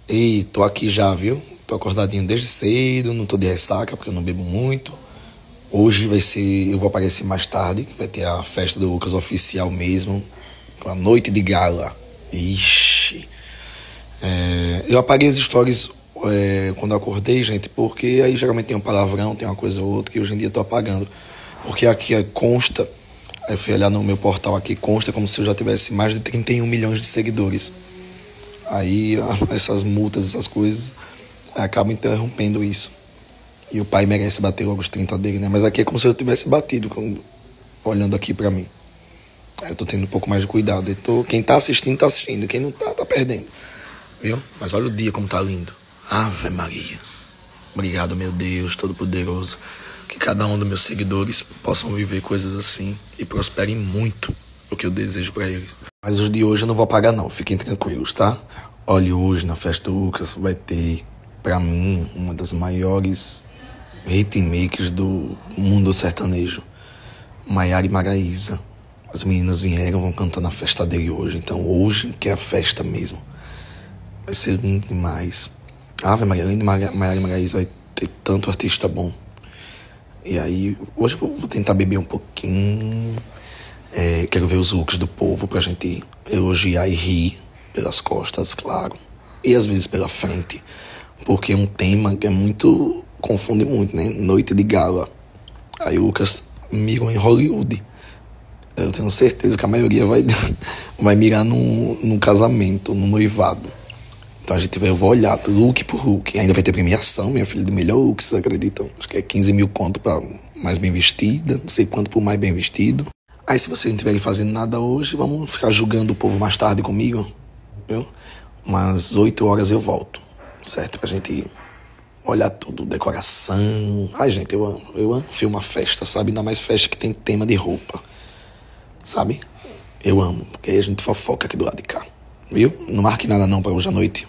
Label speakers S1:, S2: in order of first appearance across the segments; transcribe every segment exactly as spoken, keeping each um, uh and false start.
S1: E tô aqui já, viu? Tô acordadinho desde cedo, não tô de ressaca porque eu não bebo muito. Hoje vai ser, eu vou aparecer mais tarde, que vai ter a festa do Lucas oficial mesmo, com a noite de gala. Ixi. É, eu apaguei as stories é, quando eu acordei, gente, porque aí geralmente tem um palavrão, tem uma coisa ou outra que hoje em dia eu tô apagando. Porque aqui é, consta, aí eu fui olhar no meu portal aqui, consta como se eu já tivesse mais de trinta e um milhões de seguidores. Aí essas multas, essas coisas, acabam interrompendo isso. E o pai merece bater logo os trinta dele, né? Mas aqui é como se eu tivesse batido, olhando aqui pra mim. Aí eu tô tendo um pouco mais de cuidado. Eu tô, quem tá assistindo, tá assistindo. Quem não tá, tá perdendo. Viu? Mas olha o dia como tá lindo. Ave Maria. Obrigado, meu Deus Todo-Poderoso. Que cada um dos meus seguidores possam viver coisas assim e prosperem muito, o que eu desejo pra eles. Mas os de hoje eu não vou apagar não, fiquem tranquilos, tá? Olha, hoje na festa do Lucas vai ter, pra mim, uma das maiores hitmakers do mundo sertanejo, Maiara e Maraísa. As meninas vieram, vão cantar na festa dele hoje, então hoje que é a festa mesmo. Vai ser lindo demais. Ave Maria, além de Maiara e Maraísa vai ter tanto artista bom. E aí, hoje eu vou, vou tentar beber um pouquinho. É, quero ver os looks do povo pra gente elogiar e rir pelas costas, claro. E às vezes pela frente. Porque é um tema que é muito... confunde muito, né? Noite de gala. Aí o Lucas mirou em Hollywood. Eu tenho certeza que a maioria vai, vai mirar num, num casamento, num noivado. Então a gente vai, eu vou olhar look por look. Ainda vai ter premiação, minha filha, de melhor look, vocês acreditam? Acho que é quinze mil conto pra mais bem vestida, não sei quanto por mais bem vestido. Aí se vocês não estiverem fazendo nada hoje, vamos ficar julgando o povo mais tarde comigo, viu? Umas oito horas eu volto, certo? Pra gente olhar tudo, decoração. Ai, gente, eu amo, eu amo filmar festa, sabe? Ainda mais festa que tem tema de roupa, sabe? Eu amo, porque aí a gente fofoca aqui do lado de cá, viu? Não marque nada não pra hoje à noite.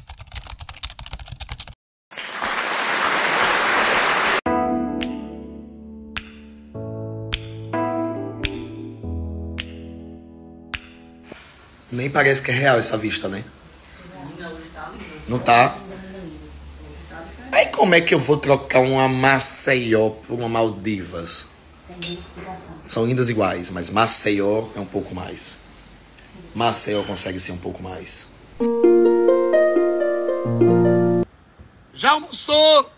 S1: Nem parece que é real essa vista, né? Não tá? Aí como é que eu vou trocar uma Maceió por uma Maldivas? São lindas iguais, mas Maceió é um pouco mais. Maceió consegue ser um pouco mais. Já almoçou?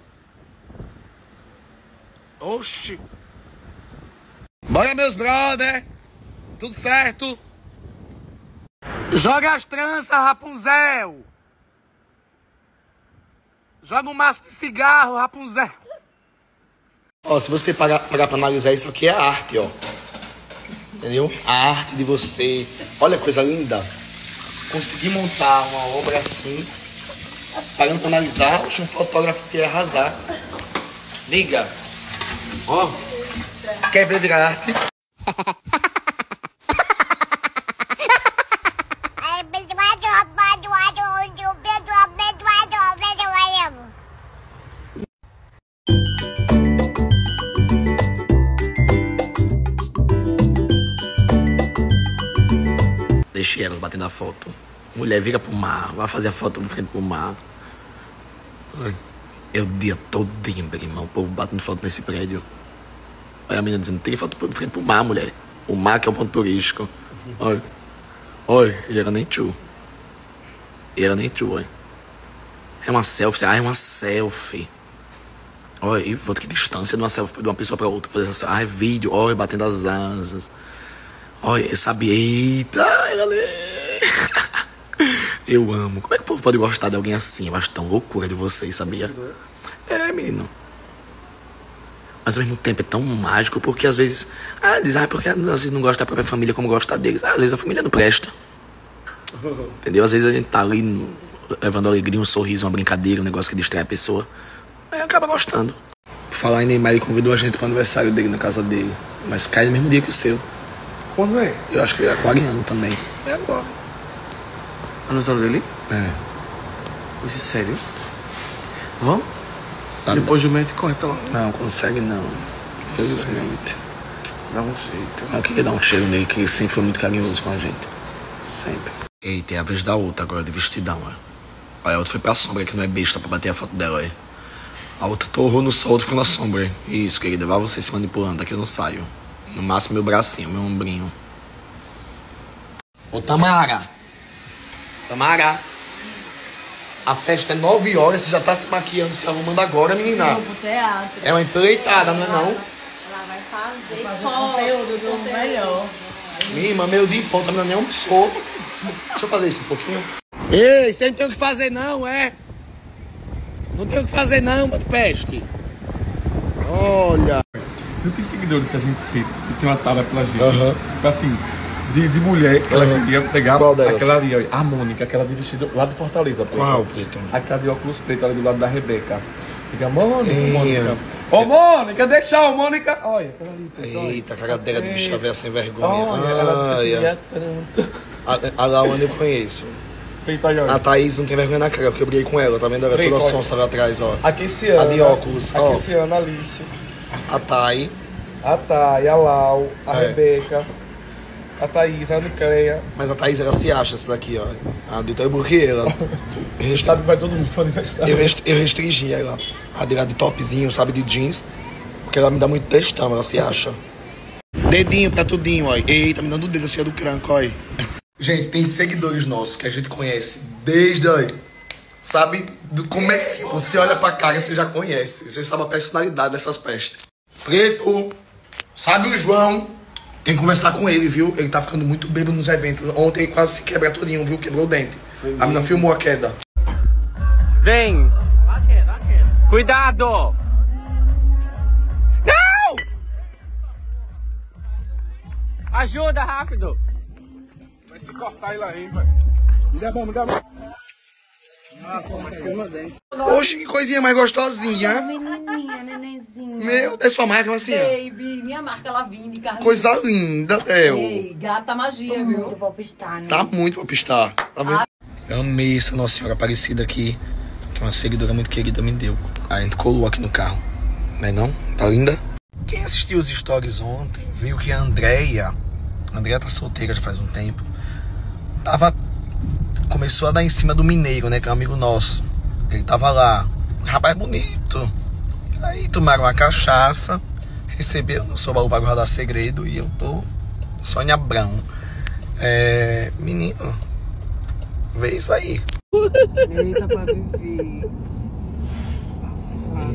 S1: Oxi. Bora, meus brother. Tudo certo? Joga as tranças, Rapunzel. Joga um maço de cigarro, Rapunzel. Ó, se você parar, parar pra analisar, isso aqui é arte, ó. Entendeu? A arte de você. Olha que coisa linda. Conseguir montar uma obra assim. Parando pra analisar, tinha um fotógrafo que ia arrasar. Diga. Ó. Quer ver de arte? Deixei elas batendo a foto. Mulher, vira pro mar. Vai fazer a foto de frente pro mar. É o dia todinho, meu irmão. O povo batendo foto nesse prédio. Olha a menina dizendo, tira foto de frente pro mar, mulher. O mar que é o ponto turístico. Olha. Olha, ele era nem tchu. Ele era nem tchu, olha. É uma selfie. Ah, é uma selfie. Olha, e foto que distância de uma selfie de uma pessoa pra outra. Fazer essa, ah, é vídeo. Olha, batendo as asas. Olha, sabe, eita, galera. Eu amo. Como é que o povo pode gostar de alguém assim? Eu acho tão loucura de vocês, sabia? É, menino. Mas ao mesmo tempo é tão mágico, porque às vezes... Ah, diz, ah, porque às vezes não gosta da própria família como gosta deles. Ah, às vezes a família não presta. Entendeu? Às vezes a gente tá ali levando alegria, um sorriso, uma brincadeira, um negócio que distrai a pessoa. Aí acaba gostando. Por falar em Neymar, ele convidou a gente pro aniversário dele na casa dele. Mas cai no mesmo dia que o seu.
S2: Quando é?
S1: Eu acho que ele é aquariano também. É agora.
S2: Aniversário dele?
S1: É.
S2: Hoje, sério? Vamos?
S1: Tá,
S2: depois do mente corre pra lá.
S1: Não, consegue não. Infelizmente.
S2: Dá um jeito.
S1: Eu queria dar um cheiro nele, que ele sempre foi muito carinhoso com a gente. Sempre. Ei, tem a vez da outra agora, de vestidão, ó. Olha, a outra foi pra sombra, que não é besta pra bater a foto dela aí. A outra torrou no sol, outra ficou na sombra. Isso, querida, vai você se manipulando, daqui eu não saio. No máximo meu bracinho, meu ombrinho. Ô Tamara! Tamara! A festa é nove horas, você já tá se maquiando, se arrumando agora, menina.
S3: Eu vou pro teatro.
S1: É uma empreitada, não é não?
S3: Ela vai fazer, fazer conteúdo do melhor.
S1: Minha irmã, meu dia em ponta, a menina nem almoçou. Deixa eu fazer isso um pouquinho. Ei, você não tem o que fazer não, é? Não tem o que fazer não, mas peste. Olha.
S4: Não tem seguidores que a gente cita, que tem uma tara pela gente.
S1: Aham.
S4: Tipo assim, de, de mulher, ela
S1: Aham.
S4: queria pegar
S1: Qual delas?
S4: aquela ali, ó, a Mônica, aquela de vestido lá de Fortaleza. Preto.
S1: Qual, Preto?
S4: Aquela de óculos preto ali do lado da Rebeca. Fica, Mônica,
S1: Ei.
S4: Mônica. Ô, Mônica, deixa o Mônica. Olha, aquela ali, Preto. olha.
S1: Eita, cagadeira de bicha velha sem vergonha.
S4: Olha, ela
S1: Ai,
S4: queria tanto.
S1: a, a Lawane eu conheço.
S4: Feita, olha.
S1: A Thaís não tem vergonha na cara, porque eu briguei com ela, tá vendo? Ela é
S4: Preto,
S1: toda
S4: olha.
S1: sonsa lá atrás, ó.
S4: A Kessiana.
S1: A de óculos,
S4: A
S1: ó.
S4: Kessiana, a Alice.
S1: A Thay.
S4: A Thay, a Lau, a
S1: É.
S4: Rebeca. A Thaís, a Anicleia.
S1: Mas a Thaís, ela se acha essa daqui, ó. A de Itaú porque ela. Eu restri-
S4: Sabe que vai todo mundo pro aniversário.
S1: eu, rest- eu restringi ela. A de lá de topzinho, sabe, de jeans. Porque ela me dá muito textão, ela se acha. Dedinho pra tudinho, ó. Eita, me dando o dedo assim, ó, do cranco, ó. Gente, tem seguidores nossos que a gente conhece desde, ó, sabe, do comecinho. Você olha pra cara, você já conhece. Você sabe a personalidade dessas pestes. Preto, sabe o João? Tem que conversar com ele, viu? Ele tá ficando muito bêbado nos eventos. Ontem ele quase se quebra todinho, viu? Quebrou o dente. A menina filmou a queda.
S5: Vem! Cuidado! Não! Ajuda, rápido!
S4: Vai se cortar ele aí, velho. Me dá a mão, me dá a mão.
S1: Oxe, que coisinha mais gostosinha.
S3: Menininha, nenenzinha.
S1: Meu, é sua marca, assim, ó.
S3: Baby, minha marca Lavigne de carne.
S1: Coisa linda, Theo.
S3: Ei, gata magia, viu? Muito popstar, né?
S1: Tá muito pra pistar. Tá vendo? Eu amei essa Nossa Senhora Aparecida aqui, que uma seguidora muito querida me deu. A gente colou aqui no carro. Não é não? Tá linda? Quem assistiu os stories ontem viu que a Andréia, a Andréia tá solteira já faz um tempo, tava... Começou a dar em cima do Mineiro, né? Que é um amigo nosso. Ele tava lá. Rapaz bonito. Aí tomaram uma cachaça. Receberam no seu baú pra guardar segredo. E eu tô... Sônia Abrão. É... Menino. Vê isso aí.
S2: Eita, pra viver. Passada.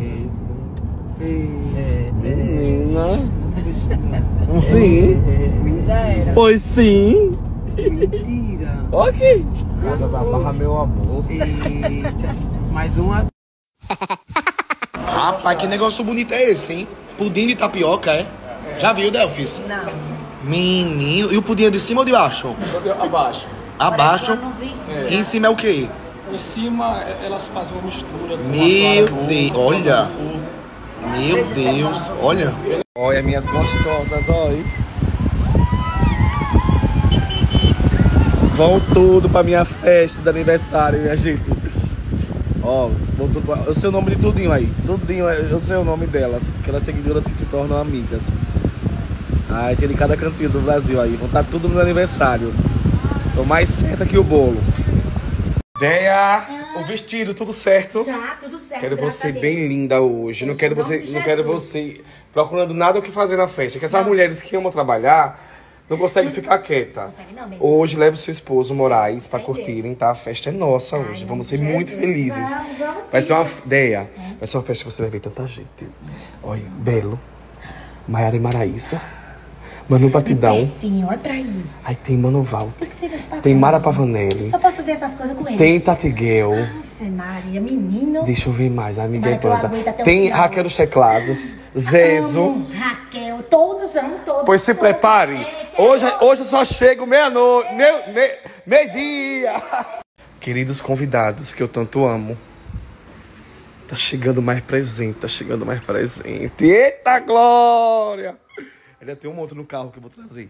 S2: Sim.
S3: Já era.
S5: Pois sim!
S2: Mentira.
S5: Ok!
S2: Casa da Barra, meu amor. Eita. Mais uma.
S1: Rapaz, que negócio bonito é esse, hein? Pudim de tapioca, é? Já viu, Delfis?
S3: Não.
S1: Menino. E o pudim é de cima ou de baixo?
S4: Abaixo.
S1: Abaixo.
S3: Eu não vi isso.
S1: E em cima é o quê?
S4: Em cima, elas fazem uma mistura.
S1: Meu Deus. Olha. Meu Deus. Olha.
S4: Olha, minhas gostosas, olha. Vão tudo pra minha festa de aniversário, minha gente. Ó, vão tudo pra... eu sei o nome de tudinho aí. Tudinho, eu sei o nome delas. Aquelas seguidoras que se tornam amigas. Ai, tem de cada cantinho do Brasil aí. Vão estar tudo no meu aniversário. Tô mais certa que o bolo. Ideia, o vestido, tudo certo.
S6: Já, tudo certo.
S4: Quero
S6: graças
S4: você
S6: a Deus.
S4: bem linda hoje. Não quero
S6: nome
S4: você,
S6: de
S4: não quero
S6: Jesus.
S4: você procurando nada o que fazer na festa. Que essas mulheres que amam trabalhar não conseguem ficar quieta.
S6: consegue não, bem.
S4: Hoje leve seu esposo Moraes pra
S6: Fé em
S4: curtirem,
S6: Deus.
S4: tá? A festa é nossa
S6: Ai,
S4: hoje.
S6: em
S4: Vamos
S6: nome
S4: ser
S6: de
S4: muito
S6: Jesus.
S4: felizes.
S6: Vamos, vamos
S4: Vai
S6: sim.
S4: ser uma ideia. Vai ser uma festa que você vai ver tanta gente. Olha, Belo, Maiara e Maraísa, Manu Batidão.
S6: Pertinho, olha pra aí.
S4: Aí tem Mano Walter.
S6: Tem que ser meus patrões.
S4: Tem Mara Pavanelli.
S6: Só posso ver essas coisas com eles.
S4: Tem Tatiguel.
S6: Ave Maria, menino.
S4: Deixa eu ver mais. A amiga é
S6: Mara, que eu
S4: planta.
S6: aguento até o
S4: Tem
S6: final.
S4: Raquel dos Teclados. Zezo.
S6: Amo, Raquel, todos amo, todos.
S4: Pois se
S6: todos.
S4: prepare.
S6: É,
S4: Hoje, hoje eu só chego meia-noite, meio, meio, meio-dia. Queridos convidados que eu tanto amo. Tá chegando mais presente, tá chegando mais presente. Eita glória! Ainda tem um monte no carro que eu vou trazer.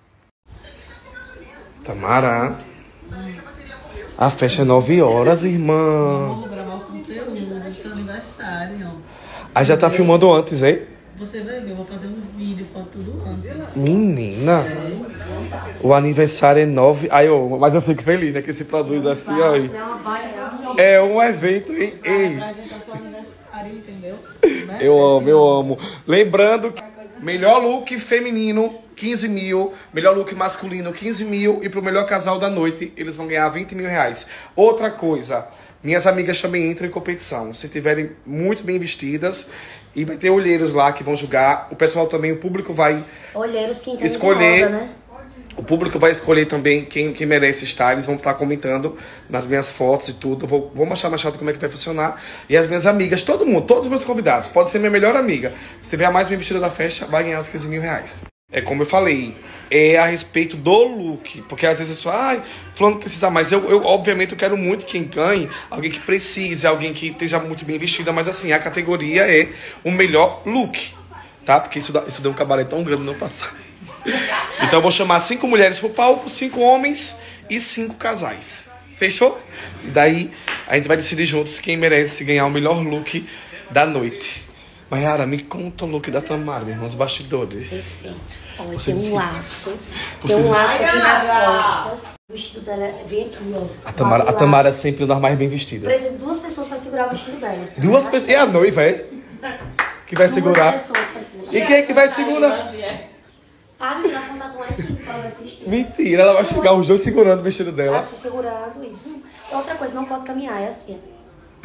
S4: Tamara. A festa é nove horas, irmã.
S3: Vou gravar o conteúdo do seu aniversário.
S4: Aí já tá filmando antes, hein?
S3: Você vai ver, eu vou fazer um vídeo, foto tudo antes.
S4: Menina. O aniversário é nove. Aí, eu, mas eu fico feliz, né? Que esse produto assim, ó. É um evento, hein? Ei.
S7: Entendeu?
S4: Eu amo, eu amo. Lembrando que melhor look feminino, quinze mil. Melhor look masculino, quinze mil. E pro melhor casal da noite, eles vão ganhar vinte mil reais. Outra coisa, minhas amigas também entram em competição. Se tiverem muito bem vestidas. E vai ter olheiros lá que vão julgar. O pessoal também, o público vai
S6: Olheiros que
S4: escolher.
S6: Moda, né?
S4: O público vai escolher também quem, quem merece estar. Eles vão estar comentando nas minhas fotos e tudo. Vou, vou mostrar mais chato como é que vai funcionar. E as minhas amigas, todo mundo, todos os meus convidados. Pode ser minha melhor amiga. Se tiver a mais bem vestida da festa, vai ganhar os quinze mil reais. É como eu falei, é a respeito do look. Porque às vezes eu sou, ai, fulano precisa mais. Eu, eu, obviamente, eu quero muito quem ganhe. Alguém que precise, alguém que esteja muito bem vestida. Mas assim, a categoria é o melhor look. Tá? Porque isso, dá, isso deu um cabaré tão grande no passado. Então eu vou chamar cinco mulheres pro palco, cinco homens e cinco casais. Fechou? E daí a gente vai decidir juntos quem merece ganhar o melhor look da noite. Mayara, me conta o look da Tamara, meus irmãos, bastidores.
S6: Perfeito. Olha,
S4: Você
S6: tem
S4: disse-
S6: um laço.
S4: Você
S6: Tem um
S4: disse-
S6: laço aqui nas costas. O vestido dela vem aqui, ó.
S4: A Tamara, a Tamara é sempre uma das mais bem vestidas.
S6: Precisa de duas pessoas pra segurar o vestido dela.
S4: Duas pessoas. E a noiva, é? Que vai segurar.
S6: Duas pessoas pra segurar.
S4: E quem é que vai segurar?
S6: Ah, me dá contato lá aqui pra ela se vestir.
S4: Mentira, ela vai chegar os dois segurando o vestido
S6: Ah,
S4: dela.
S6: se segurando, isso. Outra coisa, não pode caminhar, é assim, ó.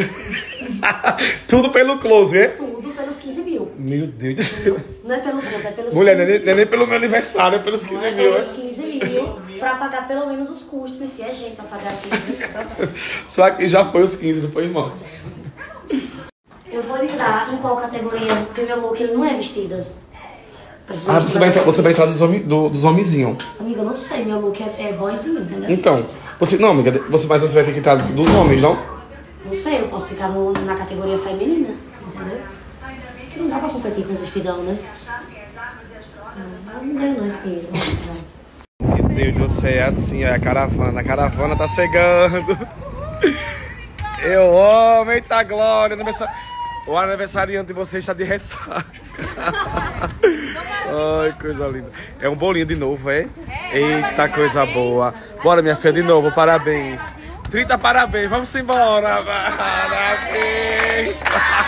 S4: Tudo pelo close, é?
S6: Tudo pelos quinze mil.
S4: Meu Deus do céu.
S6: Não é pelo close, é pelos
S4: Mulher, não é
S6: quinze
S4: nem, não é nem pelo meu aniversário, é pelos
S6: Não
S4: quinze
S6: é
S4: mil,
S6: pelos
S4: é?
S6: quinze mil, pra pagar pelo menos os custos, meu filho. É gente pra pagar aqui.
S4: Só que já foi os quinze, não foi, irmão?
S6: Eu vou entrar em qual categoria? Porque meu look ele não é vestido. Precisa
S4: Ah,
S6: de
S4: você vai entrar, você vai entrar dos, homi, do, dos homenzinhos.
S6: Amiga, eu não sei, meu look é, é boyzinho, entendeu?
S4: Então, você. Não, amiga, você, mas você vai ter que entrar dos homens, não?
S6: Não sei, eu posso ficar no, na categoria feminina, entendeu? Porque não dá pra competir com os vestidão, né? Não, não ganho não, espelho.
S4: Meu Deus do céu, é assim, ó, a caravana. A caravana tá chegando. Eu amo, eita glória. O aniversariante de vocês está de ressaca. Ai, coisa linda. É um bolinho de novo, é? Eita, coisa boa. Bora, minha filha, de novo, parabéns. trinta parabéns, vamos embora. Parabéns.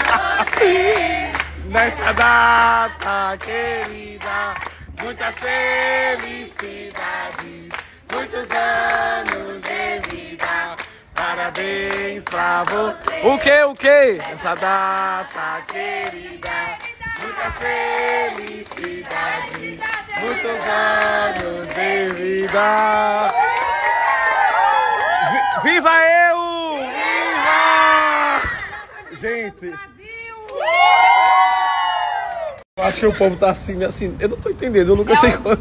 S4: Nessa data querida, muitas felicidades, muitos anos de vida. Parabéns pra você. O que, o que? Nessa data querida, muitas felicidades, muitos anos de vida. Vi- Viva eu! Viva! Gente, eu acho que o povo tá assim, assim, eu não tô entendendo, eu nunca sei quanto.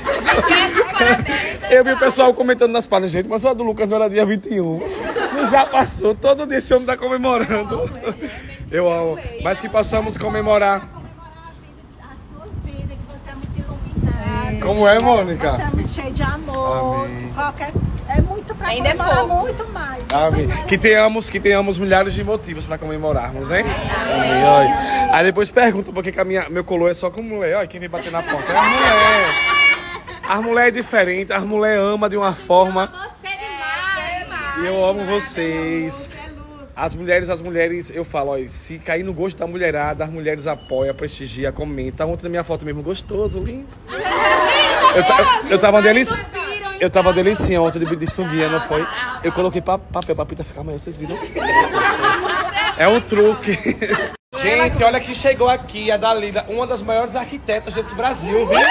S4: Eu vi o pessoal comentando nas páginas, gente, mas o do Lucas não era dia vinte e um. Já passou, todo dia esse homem tá comemorando. Eu amo, mas que possamos comemorar.
S8: A sua vida, que você é muito iluminada.
S4: Como é, Mônica?
S8: Você é muito cheio de amor.
S4: Amém.
S8: Qualquer, é muito pra
S3: Ainda é
S8: comemorar
S3: pouco.
S8: muito mais.
S4: Amém. Que tenhamos, que tenhamos milhares de motivos pra comemorarmos, né? Amém. Olha. Aí depois pergunta por que que a minha, meu colô é só com mulher. Olha quem vem bater na porta. É as mulheres. As mulheres é diferente, as mulheres amam de uma forma.
S3: Você demais.
S4: E eu amo vocês. As mulheres, as mulheres, eu falo, ó, se cair no gosto da mulherada, as mulheres apoiam, prestigiam, comentam. Ontem na minha foto mesmo, gostoso, lindo. Eu, ta- eu, eu tava uma delícia. Eu tava uma delicinha ontem de, de sunguinha, não foi? Eu coloquei pa- papel pra pita ficar maior, vocês viram? É um truque. Gente, olha quem chegou aqui, a Dalila, uma das maiores arquitetas desse Brasil, viu?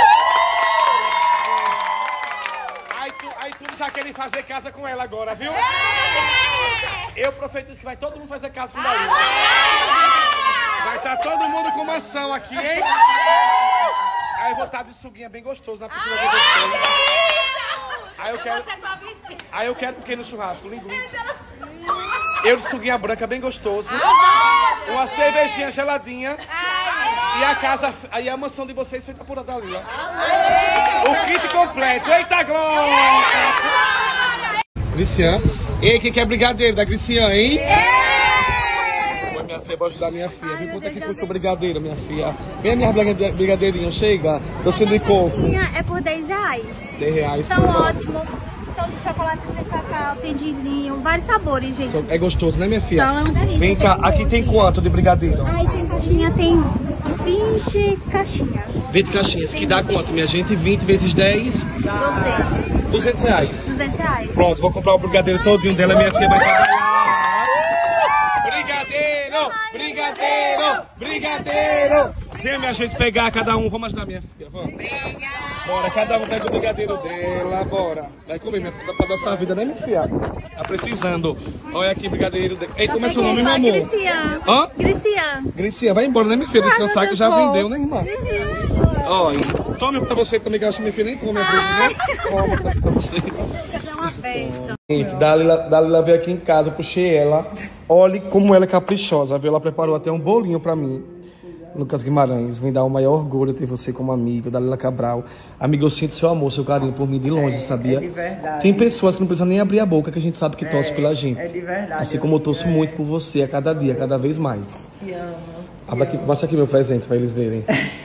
S4: Aí tu, aí tu já querem fazer casa com ela agora, viu? Eu profetizo que vai todo mundo fazer casa com Dalila. Vai estar todo mundo com maçã aqui, hein? Aí eu vou estar de suguinha bem gostoso na piscina de vocês. Aí eu quero. Aí eu quero o que no churrasco? Linguiça. Eu de suguinha branca bem gostoso. Uma cervejinha geladinha. E a casa, aí a mansão de vocês feita por Dalila. O kit completo. Eita glória! Cristian. Ei, quem quer brigadeiro da Cristian, hein? Oi, minha Eu vou ajudar minha filha. Viu quanto é que custa o brigadeiro, minha filha? Vem a minha brigade- brigadeirinha, chega. Doce de coco.
S8: É por dez reais.
S4: dez reais.
S8: São
S4: por-
S8: ótimos. São de chocolate de cacau, tem de ninho, vários sabores, gente.
S4: É gostoso, né, minha filha?
S8: São uma delícia.
S4: Vem cá, aqui tem quanto de brigadeiro?
S8: Aí tem caixinha, tem vinte caixinhas.
S4: vinte caixinhas, que dá quanto, minha gente? vinte vezes dez?
S8: duzentos.
S4: duzentos reais.
S8: duzentos reais.
S4: Pronto, vou comprar o brigadeiro todinho dela, minha filha vai trabalhar. Brigadeiro! Brigadeiro! Brigadeiro! Vem, minha gente, pegar cada um. Vamos ajudar minha filha, vamos. Bora, cada um pega o brigadeiro dela, bora. Vai comer, minha filha, pra adoçar a vida, né, minha filha? Tá precisando. Olha aqui, brigadeiro dela. Ei, como é seu nome, meu amor?
S8: Grician.
S4: Hã?
S8: Grician.
S4: Grician, vai embora, né, minha filha? Descansar que já vendeu, né, irmã?
S8: Uhum.
S4: Olha, tome pra você também, que eu acho que minha filha nem come às vezes, né? Toma pra você.
S8: Isso é uma bênção.
S4: Gente, Dalila, Dalila veio aqui em casa, eu puxei ela. Olhe como ela é caprichosa, viu? Ela preparou até um bolinho pra mim. Lucas Guimarães, vem dar o maior orgulho ter você como amigo, Dalila Cabral. Amigo, eu sinto seu amor, seu carinho por mim de longe,
S9: é,
S4: sabia?
S9: É de verdade.
S4: Tem pessoas que não precisam nem abrir a boca, que a gente sabe que torce
S9: é,
S4: pela gente.
S9: É de verdade.
S4: Assim como eu torço é. muito por você a cada dia, cada vez mais.
S9: Te amo.
S4: Abra aqui, mostra aqui meu presente pra eles verem.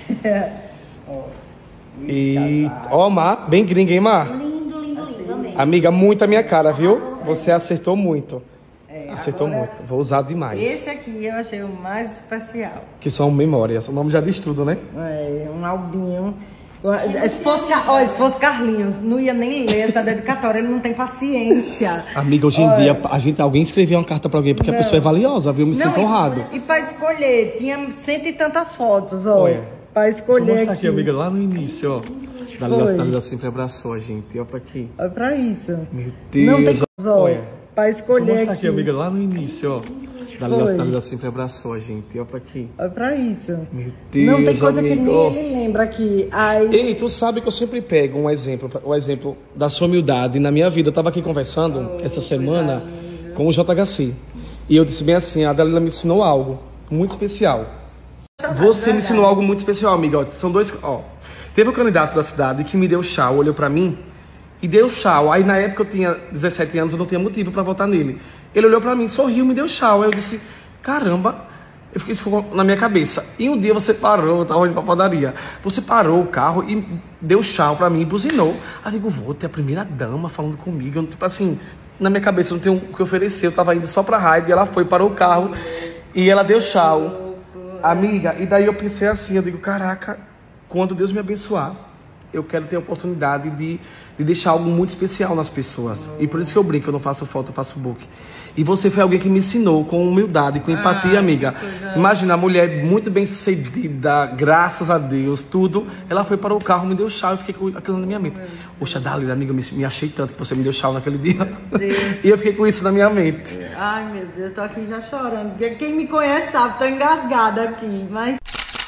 S4: E... Ó, Mar, bem gringa, hein, Mar?
S6: Lindo, lindo, lindo. Amei.
S4: Amiga, muito a minha cara, viu? Você acertou muito.
S9: É,
S4: Acertou
S9: agora,
S4: muito. Vou usar demais.
S9: Esse aqui eu achei o mais especial.
S4: Que são memórias. O nome já diz tudo, né?
S9: É, um albinho. Se fosse, olha, se fosse Carlinhos, não ia nem ler essa dedicatória, ele não tem paciência.
S4: Amiga, hoje em olha, dia, a gente, alguém escreveu uma carta pra alguém porque não. a pessoa é valiosa, viu? Eu me não, sinto honrado.
S9: E, e pra escolher, tinha cento e tantas fotos, ó. Olha, pra escolher. Deixa eu mostrar aqui,
S4: aqui, amiga, lá no início, ó. Dalila, Dalila sempre abraçou a gente. Olha pra aqui.
S9: Olha pra isso.
S4: Meu Deus.
S9: Não tem coisa, ó. Olha. Pra escolher
S4: Deixa eu mostrar
S9: aqui.
S4: aqui, amiga, lá no início, ó. Dalila, Dalila sempre abraçou a gente. Olha pra aqui.
S9: Olha pra isso.
S4: Meu Deus,
S9: não tem coisa
S4: amigo.
S9: que nem ele lembra aqui. Ai...
S4: Ei, tu sabe que eu sempre pego um exemplo, um exemplo da sua humildade. Na minha vida, eu tava aqui conversando oh, essa semana com o J H C. E eu disse bem assim, a Dalila me ensinou algo muito especial. Você me ensinou algo muito especial, amiga. Ó, são dois... Ó, teve um candidato da cidade que me deu tchau, olhou pra mim e deu tchau. Aí na época eu tinha dezessete anos, eu não tinha motivo pra votar nele. Ele olhou pra mim, sorriu, me deu tchau. Aí eu disse, caramba, eu fiquei, isso ficou na minha cabeça. E um dia você parou, eu tava indo pra padaria. Você parou o carro e deu tchau pra mim e buzinou. Aí eu digo, vou ter a primeira dama falando comigo. Eu, tipo assim, na minha cabeça eu não tenho o que oferecer. Eu tava indo só pra raid e ela foi, parou o carro e ela deu tchau. Amiga, e daí eu pensei assim, eu digo, caraca, quando Deus me abençoar, eu quero ter a oportunidade de, de deixar algo muito especial nas pessoas. E por isso que eu brinco, eu não faço foto, eu faço book. E você foi alguém que me ensinou com humildade, com empatia, ah, amiga. Imagina, a mulher muito bem sucedida, graças a Deus, tudo. Ela foi para o carro, me deu tchau, eu fiquei com aquilo na minha mente. Poxa, Dalila, amiga, me, me achei tanto que você me deu tchau naquele dia. E eu fiquei com isso na minha mente.
S9: Ai, meu Deus, eu tô aqui já chorando. Quem me conhece sabe, tô engasgada aqui, mas...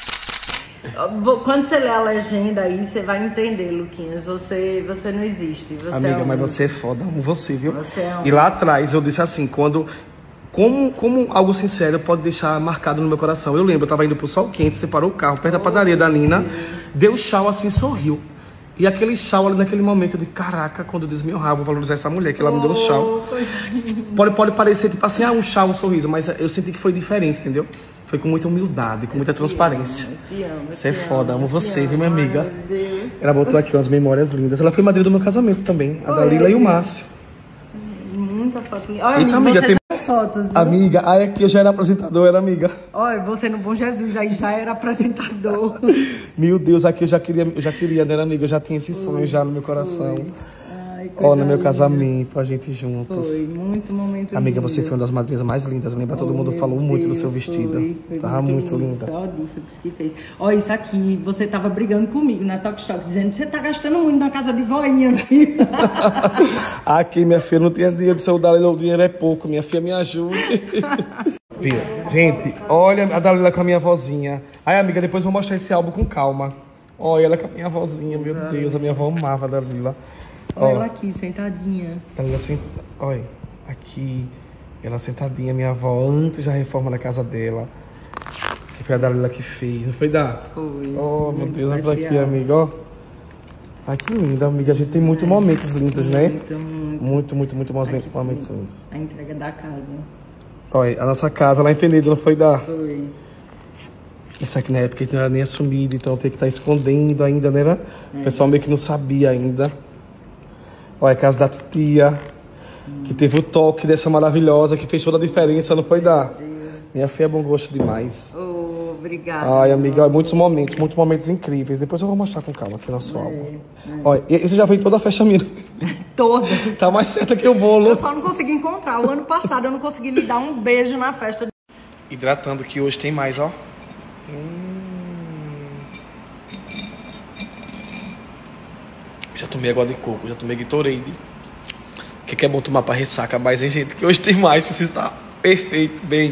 S9: Quando você lê a legenda aí, você vai entender, Luquinhas. Você, você não existe. Você
S4: amiga,
S9: é um...
S4: mas você é foda, amo você, viu?
S9: Você é um...
S4: E lá atrás eu disse assim, quando... Como, como algo sincero pode deixar marcado no meu coração. Eu lembro, eu tava indo pro sol quente, você parou o carro perto da padaria da Nina, deu tchau assim, sorriu. E aquele tchau ali naquele momento, eu disse, caraca, quando Deus me honrar, vou valorizar essa mulher, que ela me deu um tchau. Pode, pode parecer tipo assim, ah, um tchau, um sorriso, mas eu senti que foi diferente, entendeu? Foi com muita humildade, com muita transparência. Você é foda, amo você, viu, minha amiga? Ela botou aqui umas memórias lindas. Ela foi madrinha do meu casamento também, a Dalila e o Márcio.
S9: Muita foto. Olha,
S4: Eita, amiga, tem
S9: fotos. Viu?
S4: Amiga, aí aqui eu já era apresentador, era amiga.
S9: Olha, você no Bom Jesus aí já era apresentador.
S4: Meu Deus, aqui eu já queria, eu já queria, né, amiga? Eu já tinha esse sonho já no meu coração. Ó, no meu casamento, a gente juntos.
S9: Foi muito momento
S4: Amiga,
S9: lindo.
S4: Você foi uma das madrinhas mais lindas. Lembra? Todo mundo falou
S9: Deus,
S4: muito do seu vestido.
S9: Foi, foi
S4: tava muito, muito linda.
S9: Foi o Dífix que fez. Ó, isso aqui, você tava brigando comigo na Talk Stock, dizendo que você tá gastando muito na casa de voinha.
S4: Aqui, minha filha, não tinha dinheiro de seu Dalila, o dinheiro é pouco. Minha filha, me ajude. Viu? Gente, olha a Dalila com a minha vozinha. Aí, amiga, depois eu vou mostrar esse álbum com calma. Olha ela com a minha vozinha, meu Deus, a minha avó amava a Dalila.
S9: Olha ela aqui, sentadinha.
S4: Ela sent... Olha, aqui, ela sentadinha, minha avó, antes da reforma da casa dela. Que foi a Dalila que fez, não foi, Dá?
S9: Foi.
S4: Oh, meu Deus, olha pra aqui, amiga, ó. Ai, que linda, amiga. A gente tem muitos é. momentos lindos, né?
S9: Muito, muito.
S4: Muito, muito, muito bons
S9: Ai,
S4: momentos lindos.
S9: A entrega da casa.
S4: Olha, a nossa casa lá em Penedo não foi dar.
S9: Foi.
S4: Isso aqui na época não era nem assumido, então tem que estar escondendo ainda, né? Era? É. O pessoal meio que não sabia ainda. Olha, a casa da titia, hum. que teve o toque dessa maravilhosa, que fez toda a diferença, não foi dar? Minha filha é bom gosto demais.
S9: Oh, obrigada.
S4: Ai, amiga, olha, muitos momentos, muitos momentos incríveis. Depois eu vou mostrar com calma aqui nosso é, álbum. É. Olha, esse já veio toda a festa minha.
S9: Toda.
S4: Tá mais certa que o bolo.
S9: Eu só não consegui encontrar. O ano passado eu não consegui lhe dar um beijo na festa.
S4: Hidratando, que hoje tem mais, ó. Hum. Já tomei água de coco, já tomei Gatorade. O que, que é bom tomar pra ressaca mais, hein, gente? Que hoje tem mais, precisa estar perfeito, bem.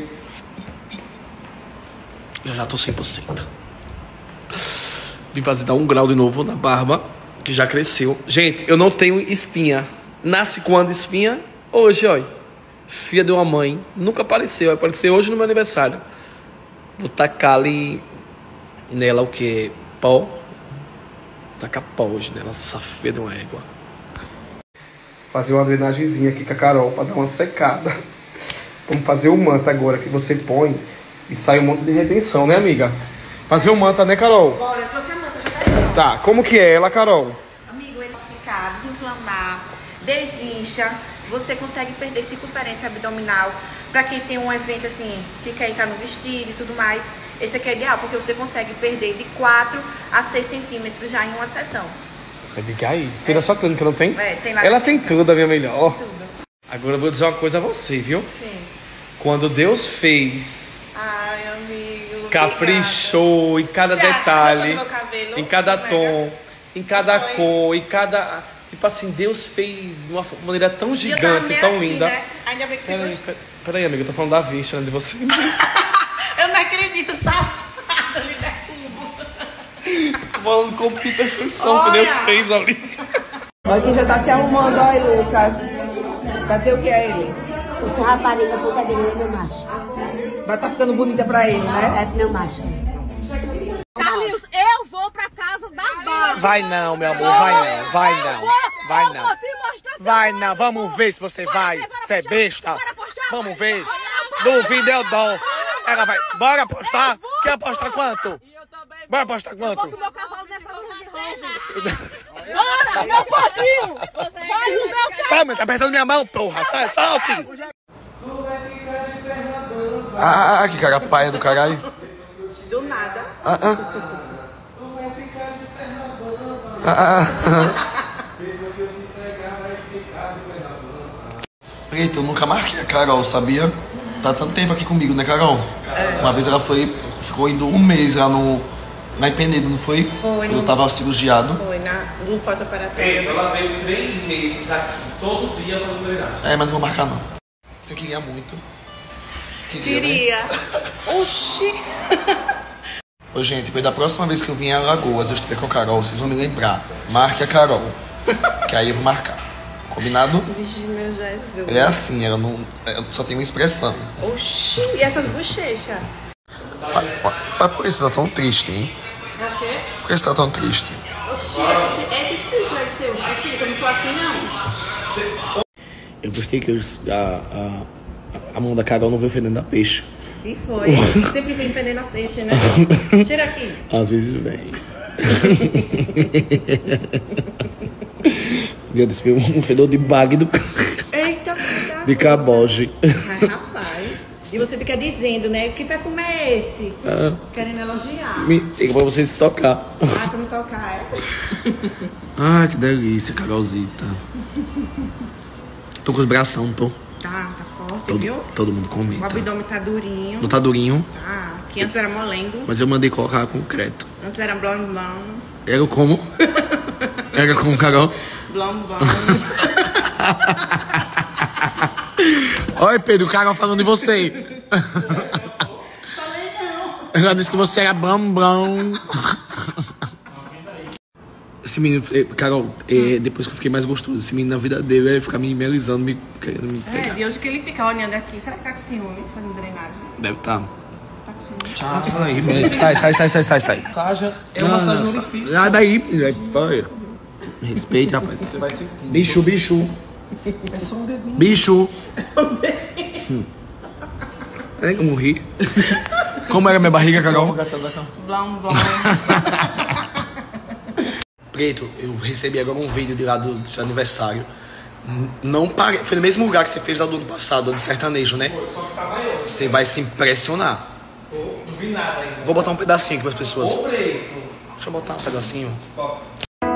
S4: Já já tô cem por cento. Vim fazer dar um grau de novo na barba, que já cresceu. Gente, eu não tenho espinha. Nasce quando espinha? Hoje, olha. Filha de uma mãe. Nunca apareceu. Apareceu hoje no meu aniversário. Vou tacar ali nela o que? Pó. Tacar pó hoje nela. Essa filha de uma égua. Fazer uma drenagemzinha aqui com a Carol pra dar uma secada. Vamos fazer o manta agora que você põe e sai um monte de retenção, né, amiga? Fazer o manta, né, Carol?
S3: Bora, eu trouxe a manta, já tá aí.
S4: Tá, como que é ela, Carol?
S3: Amigo, ele secar, desinflamar, desincha. Você consegue perder circunferência abdominal. Pra quem tem um evento assim, que quer entrar no vestido e tudo mais, esse aqui é ideal, porque você consegue perder de quatro a seis centímetros já em uma sessão.
S4: Diga aí, tem na sua clínica, não tem?
S3: É, tem lá.
S4: Ela tem tudo, a minha melhor.
S3: Tudo.
S4: Agora eu vou dizer uma coisa a você, viu?
S3: Sim.
S4: Quando Deus fez,
S3: ai, amigo,
S4: caprichou obrigada. Em cada você detalhe,
S3: acha, cabelo,
S4: em cada tom, mega? Em cada
S3: Foi.
S4: cor, em cada... Tipo assim, Deus fez de uma maneira tão gigante, tão
S3: assim,
S4: linda.
S3: Né? Ainda bem que você
S4: Peraí,
S3: gostou.
S4: peraí, amiga, eu tô falando da vista, né, de você.
S3: Eu não acredito, safado, ele derrubo.
S4: Tô falando com perfeição que Deus fez ali.
S10: Olha quem já tá se arrumando, olha, Lucas. Cadê o que é ele?
S6: Eu sou rapariga, porque dele é meu macho.
S10: Vai tá ficando bonita pra ele, né?
S6: É meu macho.
S7: Carlinhos, eu vou pra casa da Bárbara.
S1: Vai não, meu amor, vai não, vai não. Vai não. Vai não, vamos ver se você vai. Você é besta. Vamos ver. Duvido eu dou. Ela vai. Bora apostar? Quer apostar quanto? Bora apostar quanto?
S7: Bota o meu cavalo nessa luz de novo. Bora, meu padrinho. Vai o meu cavalo.
S1: Sai, mãe, tá apertando minha mão, porra. Sai, solte. Ah, que cara paia do caralho.
S3: Do nada.
S1: Ah, ah. Ah, ah. Eita, eu nunca marquei a Carol, sabia? Tá tanto tempo aqui comigo, né, Carol? É. Uma vez ela foi, ficou indo um mês lá no, na Penedo, não foi?
S3: Foi.
S1: Eu tava cirurgiado.
S3: Foi, na, no pós-operatório.
S4: Ela veio três meses aqui, todo dia fazendo treinagem.
S1: É, mas não vou marcar, não. Você queria muito? Queria,
S3: Queria.
S1: Né?
S3: Oxi.
S1: Ô, gente, depois da próxima vez que eu vim em Alagoas, eu estiver com a Carol, vocês vão me lembrar. Marque a Carol, que aí eu vou marcar. Combinado?
S3: Vixe, meu Jesus.
S1: Ela é assim, ela não, ela só tem uma expressão.
S3: Oxi, e essas bochechas?
S1: Mas, mas por que você tá tão triste, hein?
S3: É o quê?
S1: Por que você tá tão triste?
S3: Oxi, esse, esse espírito aí seu. É filho, que eu não sou assim, não.
S4: Eu gostei que eu, a, a, a mão da Carol não veio fedendo a peixe.
S3: E foi. Sempre vem fedendo a peixe, né? Tira aqui.
S4: Às vezes vem. Dia desse veio um fedor de bag do...
S3: Eita, cuidado.
S4: De caboge.
S3: Mas, rapaz. E você fica dizendo, né? Que perfume é esse?
S4: Ah.
S3: Querendo elogiar.
S4: Me liga pra você se tocar.
S3: Ah, pra me tocar, é?
S4: Ah, que delícia, Carolzita. Tô com os bração, não tô?
S3: Tá, tá forte,
S4: todo,
S3: viu?
S4: Todo mundo comenta.
S3: O abdômen tá durinho.
S4: Não tá durinho?
S3: Tá, que antes era molengo.
S4: Mas eu mandei colocar concreto.
S3: Antes era blão, blão.
S4: Era como? Era como, Carol?
S3: Blão, blão.
S1: Oi, Pedro, o Carol falando de você.
S3: Falei não.
S1: Ela disse que você era blam, blam.
S4: Esse menino, Carol, é, depois que eu fiquei mais gostoso, esse menino na vida dele vai ficar me melizando, me querendo me pegar.
S3: É, de hoje que ele fica olhando aqui, será que tá com ciúmes fazendo drenagem?
S4: Deve estar. Tá.
S3: Tá com ciúmes.
S4: Tchau, sai,
S1: Sai, sai, sai, sai, sai, sai.
S4: Massagem é uma massagem no orifício. Ah, daí, vai. Respeita, rapaz.
S2: Você vai sentir.
S4: Bicho, bicho.
S2: É só um dedinho.
S4: Bicho.
S3: É só um dedinho.
S1: Peraí, como ri. Como era minha barriga, Carol?
S3: Blom, blom.
S1: Preto, eu recebi agora um vídeo de lá do, do seu aniversário. Não pare... Foi no mesmo lugar que você fez lá do ano passado, de sertanejo, né?
S4: Só que tava eu.
S1: Você vai se impressionar.
S4: Não vi nada ainda.
S1: Vou botar um pedacinho aqui para as pessoas.
S4: Ô, Preto.
S1: Deixa eu botar um pedacinho.
S4: Fox.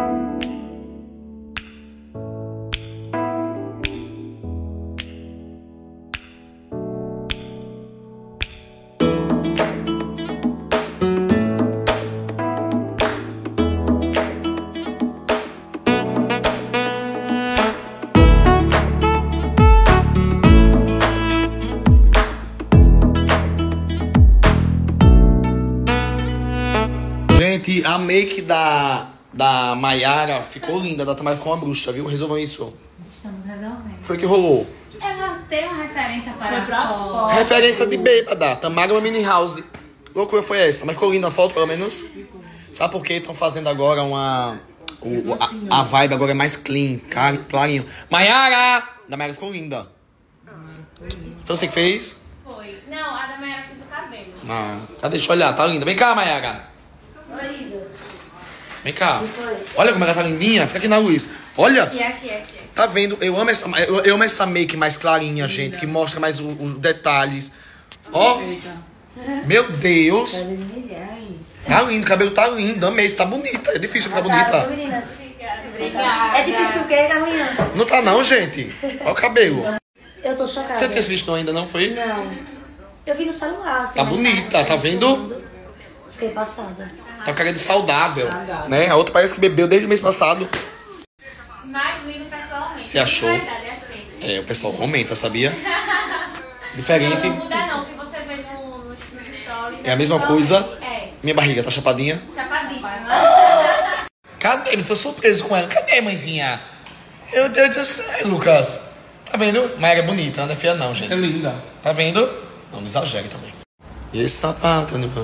S1: Gente, a make da, da Mayara ficou linda, da Tamara ficou uma bruxa, viu? Resolvam isso.
S8: Estamos resolvendo.
S1: Foi que rolou.
S8: Ela tem uma referência para a foto.
S1: Referência de bêbada. Tamara é uma mini house. Que loucura foi essa? Mas ficou linda a foto, pelo menos? Sabe por quê? Estão fazendo agora uma... O, a, a vibe agora é mais clean, car, clarinho. Mayara! Da Mayara ficou linda. Foi você que fez?
S8: Foi. Não, a da Mayara fez o cabelo.
S1: Ah, cadê? Deixa eu olhar, tá linda. Vem cá, Mayara.
S8: Oi, Isa.
S1: Vem cá. Olha como ela tá lindinha. Fica aqui na luz. Olha.
S8: E aqui, aqui.
S1: Tá vendo? Eu amo essa, eu, eu amo essa make mais clarinha, gente. Que mostra mais os detalhes. Ó. Meu Deus. Tá lindo. O cabelo tá lindo. Amei. Tá bonita. É difícil ficar bonita.
S8: Obrigada.
S6: É difícil o quê, Carlinhos?
S1: Não tá não, gente. Olha o cabelo.
S6: Eu tô chocada.
S1: Você não tinha visto ainda, não foi?
S6: Não. Eu vi no celular. Assim,
S1: Tá bonita. Tá vendo?
S6: Fiquei passada.
S1: Tá querendo saudável. Né? A outra parece que bebeu desde o mês passado.
S8: Mais lindo pessoalmente.
S1: Você achou?
S8: De verdade, achei.
S1: É, o pessoal comenta, sabia? Diferente.
S8: Não, não muda não, que você vê no, no, nos stories.
S1: É a mesma coisa.
S8: É.
S1: Minha barriga tá chapadinha.
S8: Chapadinho.
S1: Cadê? Eu tô surpreso com ela. Cadê, mãezinha? Meu Deus do céu, Lucas. Tá vendo? Mayara é bonita, não é feia não, gente.
S4: É linda.
S1: Tá vendo? Não, não exagere também. E esse sapato, Anivan?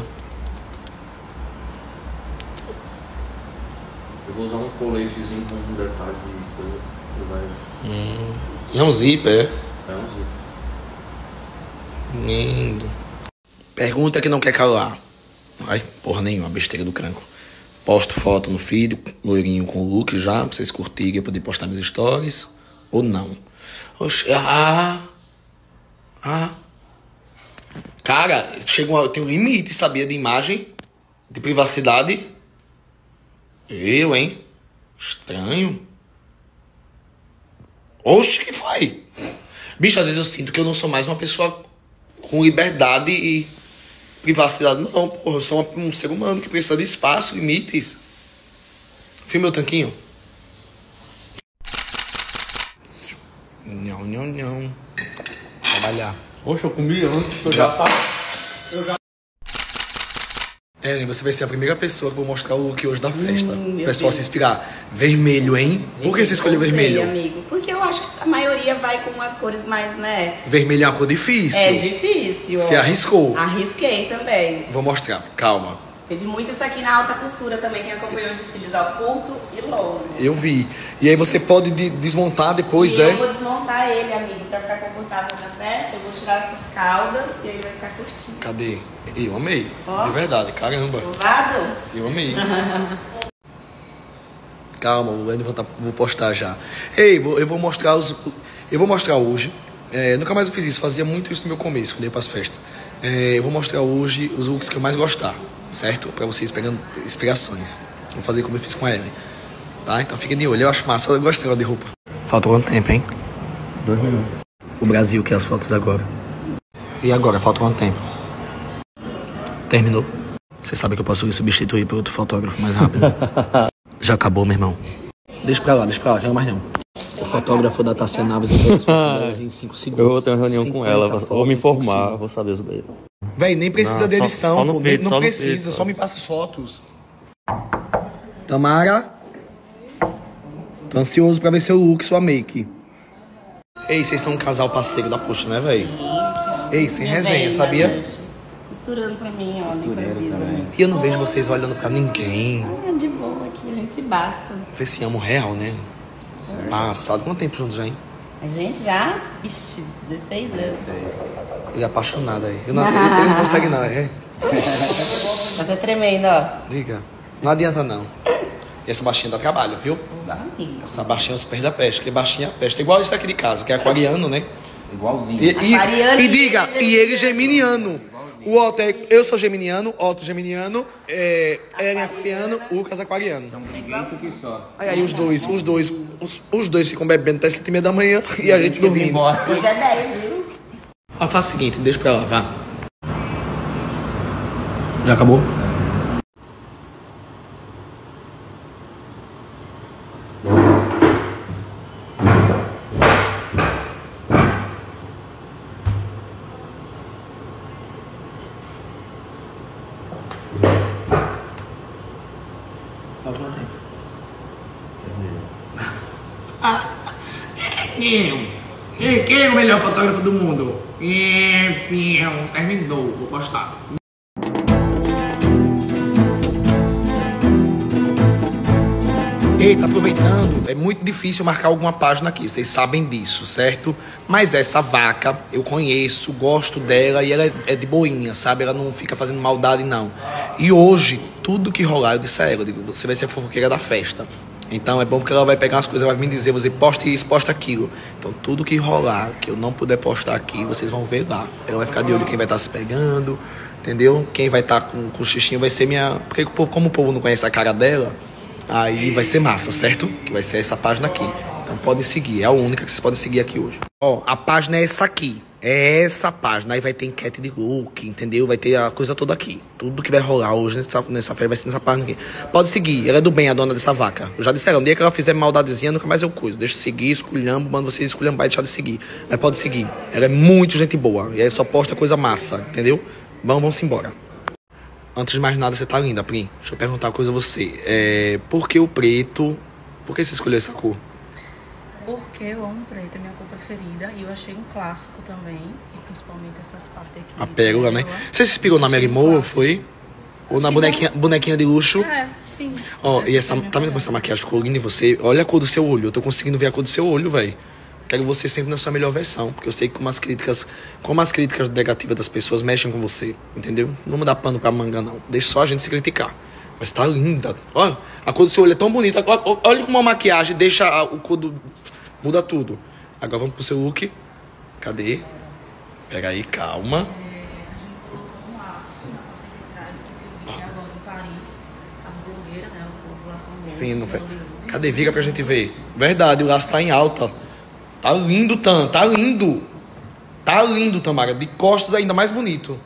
S11: Eu vou usar um coletezinho com um detalhe de coisa que vai...
S1: Hum. E é um zíper, é?
S11: É um zíper.
S1: Lindo. Pergunta que não quer calar. Ai, porra nenhuma, besteira do cranco. Posto foto no feed, loirinho com o look já, pra vocês curtirem, poder postar meus stories. Ou não. Oxe, ah... Ah... Cara, chega uma, tem um limite, sabia, de imagem, de privacidade. Eu, hein? Estranho. Oxe, que foi? Bicho, às vezes eu sinto que eu não sou mais uma pessoa com liberdade e privacidade. Não, porra, eu sou um ser humano que precisa de espaço, limites. Filma meu tanquinho. Não, não, não. Trabalhar.
S11: Oxe, eu comi antes que eu já tava. Eu já...
S1: Ellen, você vai ser a primeira pessoa que eu vou mostrar o look hoje da festa.
S10: Hum,
S1: o pessoal se inspirar. Vermelho, hein? Por que você escolheu vermelho?
S10: Sei, amigo. Porque eu acho que a maioria vai com as cores mais, né?
S1: Vermelho é uma cor difícil.
S10: É difícil.
S1: Você
S10: ó.
S1: arriscou.
S10: Arrisquei também.
S1: Vou mostrar, calma.
S10: Teve muito isso aqui na alta costura também, quem acompanhou os desfiles ao curto e longo.
S1: Eu vi. E aí você pode de desmontar depois,
S10: e
S1: é?
S10: eu vou desmontar ele, amigo, pra ficar confortável na festa. Eu vou tirar essas caudas e ele vai ficar curtinho.
S1: Cadê? Eu amei.
S10: Ó.
S1: De verdade, caramba.
S10: Provado?
S1: Eu amei. Calma, o Lenny vou, tá, vou postar já. Ei, vou, eu vou mostrar os... Eu vou mostrar hoje. É, nunca mais eu fiz isso, fazia muito isso no meu começo, quando eu ia pras festas. É, eu vou mostrar hoje os looks que eu mais gostar, certo? Pra vocês pegando inspirações. Vou fazer como eu fiz com a Ellen. Tá? Então fiquem de olho, eu acho massa, eu gosto dela de roupa. Falta quanto tempo, hein?
S11: Dois minutos.
S1: O Brasil quer as fotos agora. E agora, falta quanto tempo? Terminou. Você sabe que eu posso substituir por outro fotógrafo mais rápido. Já acabou, meu irmão. Deixa pra lá, deixa pra lá, quero mais não. O fotógrafo da Tassia Naves entrou as fotos delas em cinco segundos.
S11: Eu vou ter uma reunião com ela, vou me informar, vou saber sobre ele.
S1: Véi, nem precisa
S11: Não,
S1: de
S11: só-
S1: edição,
S11: só no
S1: pô,
S11: feed,
S1: não
S11: só no
S1: precisa,
S11: feed,
S1: só me passa as fotos. Tamara, tô ansioso pra ver seu look, sua make. Ei, vocês são um casal parceiro da poxa, né, véi? Ei, sem resenha, sabia?
S10: Costurando pra mim, ó, nem improvisa.
S1: E eu não vejo vocês olhando pra ninguém.
S10: É de boa aqui, a gente se basta.
S1: Vocês se amam real, né? Passado. Quanto tempo juntos já, hein?
S10: A gente já, ixi, dezesseis anos.
S1: Ele é apaixonado aí. Ele não, ele, ele não consegue não, é?
S10: Tá até tremendo, ó.
S1: Diga. Não adianta não. E essa baixinha dá trabalho, viu? Essa baixinha se perde a peste, porque baixinha é a peste. É igual isso aqui de casa, que é aquariano, né?
S11: Igualzinho.
S1: E, e, e diga, e ele geminiano. O Otto é, eu sou geminiano, Otto geminiano, é, Ellen aquariano, Lucas aquariano.
S11: Que só.
S1: Aí, aí os dois, os dois, os, os dois ficam bebendo até sete e meia da manhã e a gente dormindo.
S10: Hoje é dez, viu?
S1: Ó, faz o seguinte, deixa pra lá, vá. Já acabou? Falta um tempo. Ah, quem? Quem é o melhor fotógrafo do mundo? Terminou, vou postar. Eita, aproveitando, é muito difícil marcar alguma página aqui, vocês sabem disso, certo? Mas essa vaca, eu conheço, gosto dela e ela é de boinha, sabe? Ela não fica fazendo maldade, não. E hoje, tudo que rolar, eu disse a ela, eu digo, você vai ser a fofoqueira da festa. Então é bom porque ela vai pegar umas coisas, vai me dizer, você poste isso, posta aquilo. Então tudo que rolar, que eu não puder postar aqui, vocês vão ver lá. Ela vai ficar de olho quem vai estar se pegando, entendeu? Quem vai estar com, com o xixinho vai ser minha... Porque como o povo não conhece a cara dela, aí vai ser massa, certo? Que vai ser essa página aqui. Então podem seguir, é a única que vocês podem seguir aqui hoje. Ó, a página é essa aqui. É essa página. Aí vai ter enquete de look, entendeu? Vai ter a coisa toda aqui. Tudo que vai rolar hoje nessa, nessa feira vai ser nessa página aqui. Pode seguir, ela é do bem, a dona dessa vaca. Eu já disseram, um dia que ela fizer maldadezinha, nunca mais eu cuido. Deixa eu seguir, esculhambo, mando vocês esculhambar e deixar de seguir. Mas pode seguir. Ela é muito gente boa. E aí só posta coisa massa, entendeu? Vamos, vamos embora. Antes de mais nada, você tá linda, Pri. Deixa eu perguntar uma coisa a você. É, por que o preto? Por que você escolheu essa cor?
S12: Porque eu amo preto, é minha cor preferida. E eu achei um clássico também. E principalmente essas partes aqui.
S1: A pérola, né? Você se inspirou na Mary Moore, foi? Ou na bonequinha, bonequinha de luxo?
S12: É, sim.
S1: Ó, oh, e essa, tá vendo como essa maquiagem ficou linda em você? Olha a cor do seu olho. Eu tô conseguindo ver a cor do seu olho, velho. Quero você sempre na sua melhor versão, porque eu sei que como as críticas, como as críticas negativas das pessoas mexem com você, entendeu? Não vamos dar pano pra manga, não. Deixa só a gente se criticar. Mas tá linda. Olha, a cor do seu olho é tão bonita. Olha, olha como uma maquiagem deixa a, o cor do... Muda tudo. Agora vamos pro seu look. Cadê? Pega aí, calma. Sim, não foi. Cadê? Vira pra gente ver. Verdade, o laço tá em alta. Tá lindo, Tam. Tá lindo. Tá lindo, Tamara. De costas ainda mais bonito.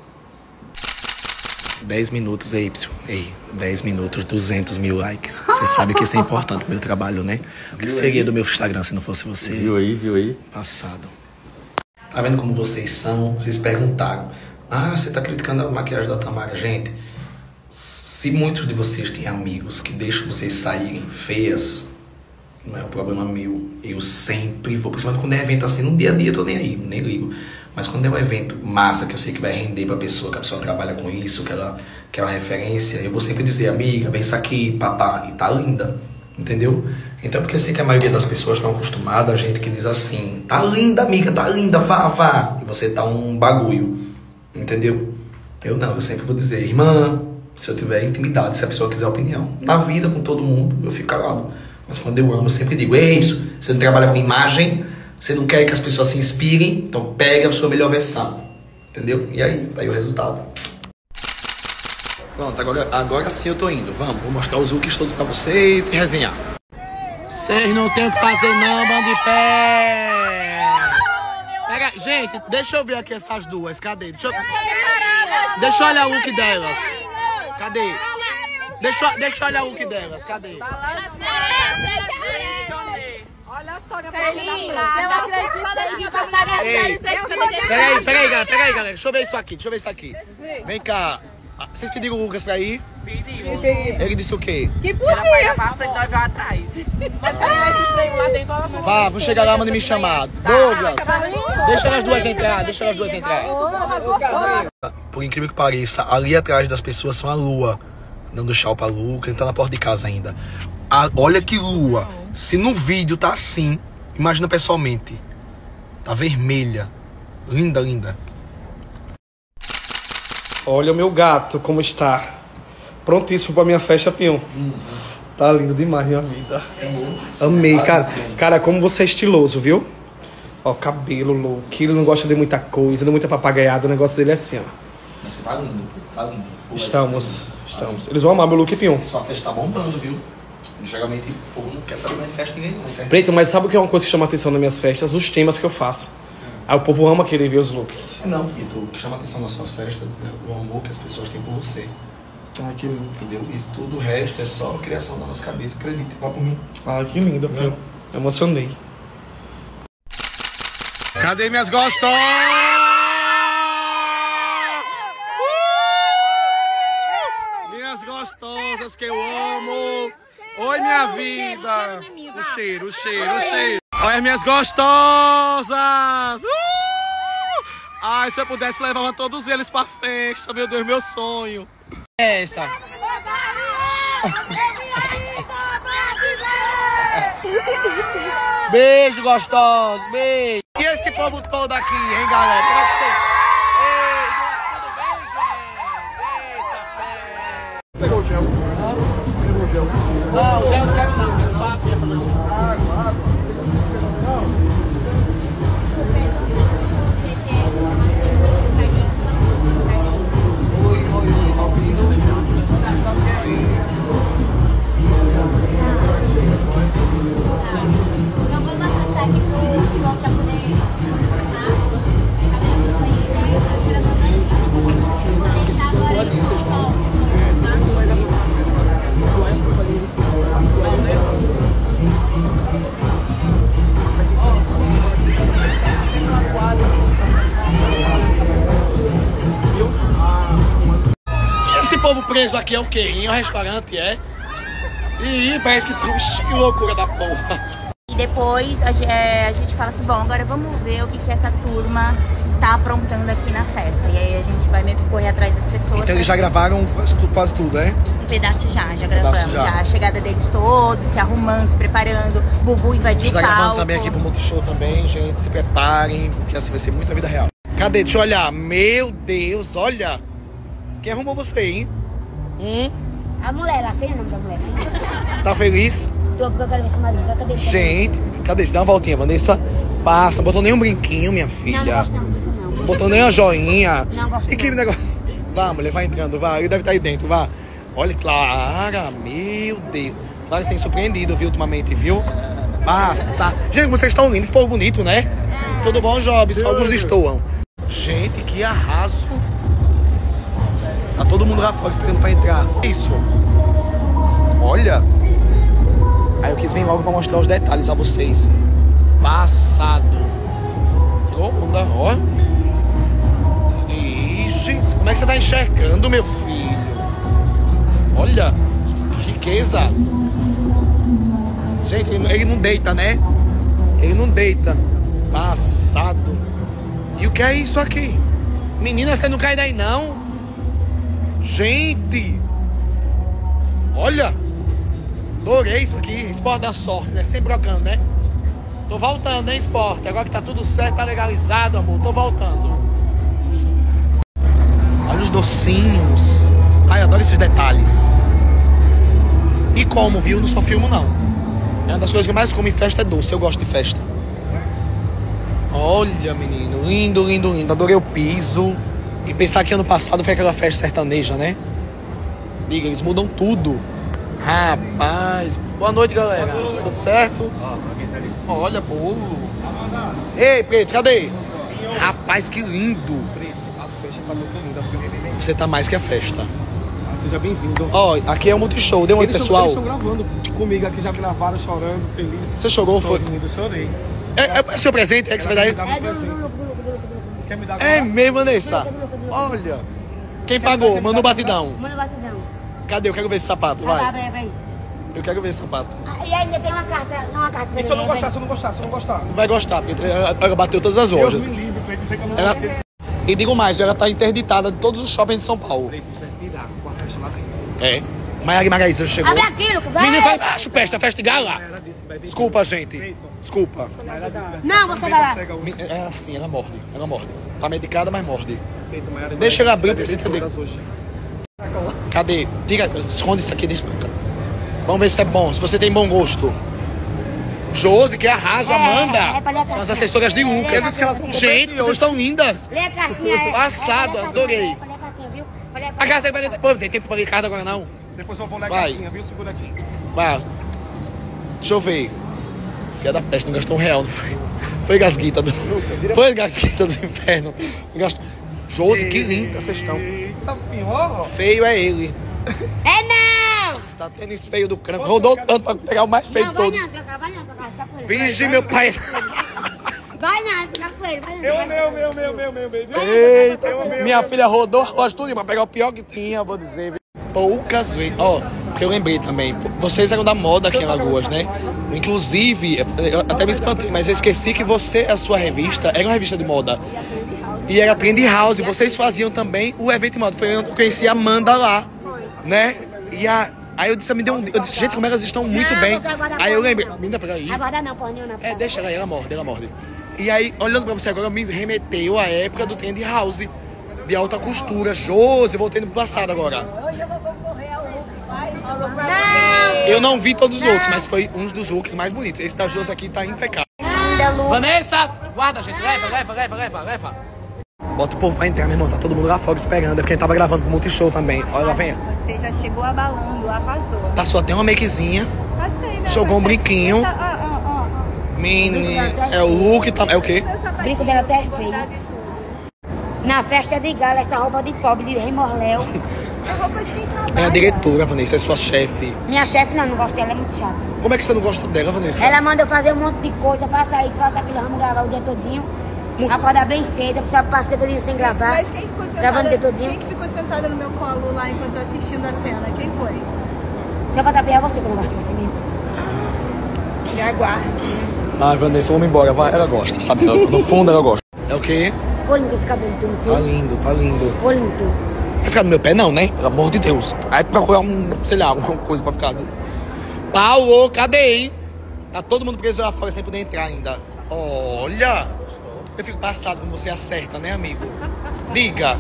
S1: dez minutos, aí, Ipsio. Ei, dez minutos, duzentos mil likes. Você sabe que isso é importante pro meu trabalho, né? O que seria do meu Instagram se não fosse você?
S11: Viu aí, viu aí?
S1: Passado. Tá vendo como vocês são? Vocês perguntaram. Ah, você tá criticando a maquiagem da Tamara. Gente, se muitos de vocês têm amigos que deixam vocês saírem feias, não é um problema meu. Eu sempre vou, principalmente quando é evento assim, no dia a dia eu tô nem aí, nem ligo. Mas quando é um evento massa, que eu sei que vai render pra pessoa, que a pessoa trabalha com isso, que ela quer uma referência, eu vou sempre dizer, amiga, vem isso aqui, papá, e tá linda, entendeu? Então, porque eu sei que a maioria das pessoas estão acostumadas a gente que diz assim, tá linda, amiga, tá linda, vá, vá, e você tá um bagulho, entendeu? Eu não, eu sempre vou dizer, irmã, se eu tiver intimidade, se a pessoa quiser opinião, na vida, com todo mundo, eu fico calado. Mas quando eu amo, eu sempre digo, ei, isso, você não trabalha com imagem, você não quer que as pessoas se inspirem, então pega a sua melhor versão, entendeu? E aí, tá aí o resultado. Pronto, agora, agora sim eu tô indo, vamos, vou mostrar os looks todos pra vocês e resenhar. Vocês não tem o que fazer não, bando de pé! Pega, gente, deixa eu ver aqui essas duas, cadê? Deixa eu, deixa eu olhar o look delas, cadê? Deixa, deixa eu olhar o look delas, cadê?
S7: Olha só, minha parceira da Prada.
S1: Ei, peraí, peraí, galera, peraí, galera. Deixa eu ver isso aqui, deixa eu ver isso aqui. Vem cá. Vocês pediram o Lucas pra ir?
S12: Pedimos.
S1: Ele disse o quê?
S7: Que podia.
S12: Pra frente, nós vai atrás.
S7: Mas se esse trem lá dentro,
S1: Vá, vou chegar lá, manda me chamar. Douglas, deixa elas duas entrar, deixa elas duas entrar. Por incrível que pareça, ali atrás das pessoas são a Lua. Dando tchau pra Lucas, ele tá na porta de casa ainda. A, olha que Lua. Se no vídeo tá assim, imagina pessoalmente. Tá vermelha. Linda, linda.
S4: Olha o meu gato, como está. Prontíssimo pra minha festa, Pion. Hum. Tá lindo demais, minha vida. É Amei, cara. Cara, como você é estiloso, viu? Ó, cabelo, look. Ele não gosta de muita coisa, não muita papagaiada. O negócio dele é assim, ó.
S1: Mas você tá lindo, tá lindo. Pô,
S4: estamos, estamos. Eles vão amar meu look, Pion.
S1: Sua festa tá bombando, viu? Geralmente o povo não quer saber mais de festa ninguém não, né?
S4: Preto, mas sabe o que é uma coisa que chama atenção nas minhas festas? Os temas que eu faço. Aí o povo ama querer ver os looks.
S1: Não, Pito, o que chama atenção nas suas festas, né? O amor que as pessoas têm por você.
S4: Ah, que lindo.
S1: Entendeu? Isso tudo o resto é só criação da nossa cabeça, acredite, vai por mim.
S4: Ah, que lindo, Pion. É. Emocionei. Cadê minhas gostosas? Minhas gostosas que eu amo. Oi, minha vida. O cheiro, o cheiro, o cheiro. Olha as minhas gostosas. Uh! Ai, se eu pudesse, levava todos eles pra festa. Meu Deus, meu sonho. Essa. Beijo, gostoso. Beijo. E esse povo todo aqui, hein, galera? Como é que você... Pegou o gel. Pegou o gel. Não, o gel não quero não, quero só a pia pra mim. Oi, oi, oi, Valpino.
S13: Eu vou passar aqui pro João pra poder... Vou deixar agora aqui no sol.
S4: Esse povo preso aqui é o quê? Em um restaurante, é? Ih, parece que tem que loucura da porra.
S13: E depois a, é, a gente fala assim, bom, agora vamos ver o que, que essa turma está aprontando aqui na festa. E aí a gente vai meio que correr atrás das pessoas.
S4: Então eles já gravaram quase tudo, quase tudo, né?
S13: Um pedaço já, já gravamos. Um já. já. A chegada deles todos, se arrumando, se preparando. Bubu invadiu o palco. A gente tá gravando também aqui pro Multishow também, gente. Se preparem, porque assim vai ser muita vida real. Cadê? Deixa eu olhar. Meu Deus, olha. Quem arrumou você, hein? Hum?
S6: A mulher lá, sei o nome da mulher, sim.
S4: Tá feliz?
S6: Tô, porque eu quero ver esse marido. Cadê?
S4: Gente, cadê? Dá uma voltinha, Vanessa. Passa, não botou nem um brinquinho, minha filha.
S6: Não, não gosto não, não.
S4: Não botou nem uma joinha.
S6: Não gosto
S4: E que
S6: não.
S4: negócio... Vá, mulher, vai entrando, vá. Ele deve estar aí dentro, vá. Olha, Clara, meu Deus. Clara, você tem surpreendido, viu, ultimamente, viu? Passa. Gente, vocês estão lindos, que povo bonito, né? É. Tudo bom, Jobs? Alguns destoam. Gente, que arraso. Tá todo mundo lá fora esperando pra entrar. Isso. Olha. Aí eu quis vir logo pra mostrar os detalhes a vocês. Passado. Que onda, ó. Ixi, como é que você tá enxergando, meu filho? Olha. Que riqueza. Gente, ele, ele não deita, né? Ele não deita. Passado. E o que é isso aqui? Menina, você não cai daí, não? Gente! Olha! Adorei isso aqui, esporte da sorte, né? Sempre trocando, né? Tô voltando, hein, esporte? Agora que tá tudo certo, tá legalizado, amor. Tô voltando. Olha os docinhos. Ai, eu adoro esses detalhes. E como, viu? Não só filmo, não. É uma das coisas que eu mais como em festa é doce. Eu gosto de festa. Olha, menino. Lindo, lindo, lindo. Adorei o piso. E pensar que ano passado foi aquela festa sertaneja, né? Diga, eles mudam tudo. Rapaz. Boa noite, galera. Boa noite. Tudo certo? Olha, bolo. Ei, Preto, cadê? Rapaz, que lindo. Preto, a festa tá muito linda. Você tá mais que a festa.
S14: Ah, seja bem-vindo.
S4: Ó, oh, aqui é o Multishow. Deu um oi, pessoal.
S14: Eles estão gravando comigo aqui, já gravaram, chorando, feliz.
S4: Você chorou, foi?
S14: Eu chorei.
S4: É, é seu presente? É que você vai dar aí?
S14: Quer me dar
S4: É mesmo, Vanessa? Olha. Quem pagou? Manda o batidão.
S6: Manda o batidão.
S4: Cadê? Eu quero ver esse sapato, vai.
S6: Vai, vai, vai.
S4: Eu quero ver esse sapato.
S6: Ah, e ainda tem uma carta, não uma carta pra
S14: E se eu não gostar, se eu não gostar, se eu não gostar?
S4: Vai gostar, porque ela, ela bateu todas as lojas.
S14: Deus me livre, Preto, sei que eu não
S4: ela...
S14: gostei.
S4: E digo mais, ela tá interditada de todos os shoppings de São Paulo.
S14: Preto, você me dá com a festa lá dentro.
S4: É. Maria Guimarães chegou.
S6: Abre aquilo, vai.
S4: Menino, vai baixo, festa, festa de gala. Desculpa, gente.
S14: Preto.
S13: Desculpa.
S6: Não, você vai lá.
S13: É assim, ela morde. Ela morde. Tá medicada, mas morde. Deixa ele abrir pra você entender. Cadê? Tira, esconde isso aqui. Deixa... Vamos ver se é bom. Se você tem bom gosto. Josi, que arrasa, Amanda. É, é são as assessoras de Lucas. Gente, vocês estão lindas.
S6: Lê a cartinha.
S13: Passado, adorei. A carta vai depois. Tem tempo pra ler carta agora não.
S14: Depois eu vou ler a cartinha, viu? Segura aqui.
S13: Vai. Deixa eu ver. Filha da peste, não gastou um real, não foi? Foi gasguita do... Foi gasguita do inferno. Gastou... Josi, que linda vocês estão. Feio é ele.
S6: É não!
S13: Tá tendo esse feio do crânio. Rodou tanto pra pegar o mais feio de todos.
S6: Vai não, trocar, vai não, trocar. Tá com ele.
S13: Finge, meu pai.
S6: Vai não, fica com ele. Vai não.
S14: Eu, meu, meu, meu, meu, meu, meu.
S13: Eita, minha filha rodou a roda tudo pra pegar o pior que tinha, vou dizer. Poucas vezes. Ó, oh, que eu lembrei também. Vocês eram da moda aqui em Alagoas, né? Inclusive, eu até me espantei, mas eu esqueci que você, a sua revista, era uma revista de moda. E era Trend House. Vocês faziam também o evento de moda. Foi onde eu conheci a Amanda lá, né? E a... Aí eu disse, me deu um... eu disse, gente, como elas estão muito
S6: não,
S13: bem. Aí eu lembrei, menina, peraí.
S6: Agora não, porra nenhuma.
S13: É, deixa ela aí, ela morde, ela morde. E aí, olhando pra você agora, me remeteu à época do Trend House, de alta costura. Josi, voltei no passado agora.
S7: Hoje eu vou concorrer ao look mais...
S6: Não.
S13: Eu não vi todos os outros, mas foi um dos looks mais bonitos. Esse da Josi aqui tá impecável.
S6: Não.
S13: Vanessa, guarda, gente, leva, leva, leva, leva, leva. Bota o povo pra entrar, meu irmão, tá todo mundo lá fora esperando, é porque a gente tava gravando pro Multishow também. Olha lá, vem.
S7: Você já chegou abalando, arrasou.
S13: Passou até uma makezinha.
S7: Passei, né?
S13: Jogou um brinquinho.
S7: Essa, ó, ó, ó.
S13: Mini, é o look, tá, é o quê?
S6: O brinco dela até é feio. Na festa de gala, essa roupa de pobre, de Rei Morléu.
S7: É roupa de quem trabalha.
S13: É a diretora, Vanessa, é sua chefe.
S6: Minha chefe não, não gosto dela, é muito chata.
S13: Como é que você não gosta dela, Vanessa?
S6: Ela manda eu fazer um monte de coisa, faça isso, faça aquilo, vamos gravar o dia todinho. Acordar bem cedo, eu precisava passar o dia todinho sem gravar.
S7: Mas quem ficou sentada,
S6: gravando o dia todinho.
S7: quem que ficou sentada no meu colo lá enquanto eu assistindo a cena? Quem foi?
S6: Se eu botar pior, é você que eu não gosto de você mesmo.
S7: Me aguarde.
S13: Ah, Vanessa, vamos embora, vai. Ela gosta, sabe? No fundo ela gosta. É o quê?
S6: Ficou lindo esse cabelo, tu não foi?
S13: Tá lindo, tá lindo.
S6: Ficou lindo, tu.
S13: Vai ficar no meu pé não, né? Pelo amor de Deus. Aí procurar um, sei lá, alguma coisa pra ficar. Paulo, cadê, hein? Tá todo mundo preso lá fora sem poder entrar ainda. Olha! Eu fico passado como você acerta, né, amigo? Diga!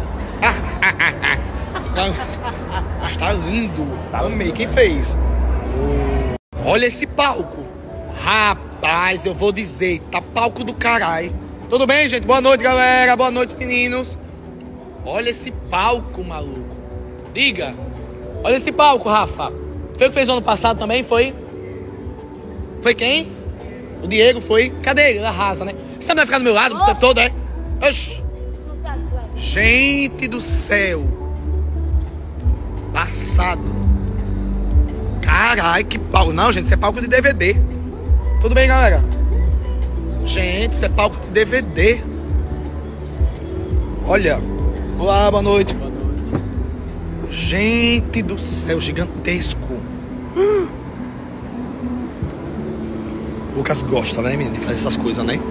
S13: Mas tá lindo! Amei, quem fez? Olha esse palco! Rapaz, eu vou dizer, tá palco do caralho. Tudo bem, gente? Boa noite, galera. Boa noite, meninos. Olha esse palco, maluco. Diga. Olha esse palco, Rafa. Foi o que fez ano passado também, foi? Foi quem? O Diego foi. Cadê ele? Ele arrasa, né? Você não vai ficar do meu lado o tempo todo, é? Oxi. Gente do céu. Passado. Caralho, que palco. Não, gente, isso é palco de D V D. Tudo bem, galera? Gente, isso é palco de D V D. Olha. Olá, boa noite. Gente do céu, gigantesco. O Lucas gosta, né, menino, de fazer essas coisas, né?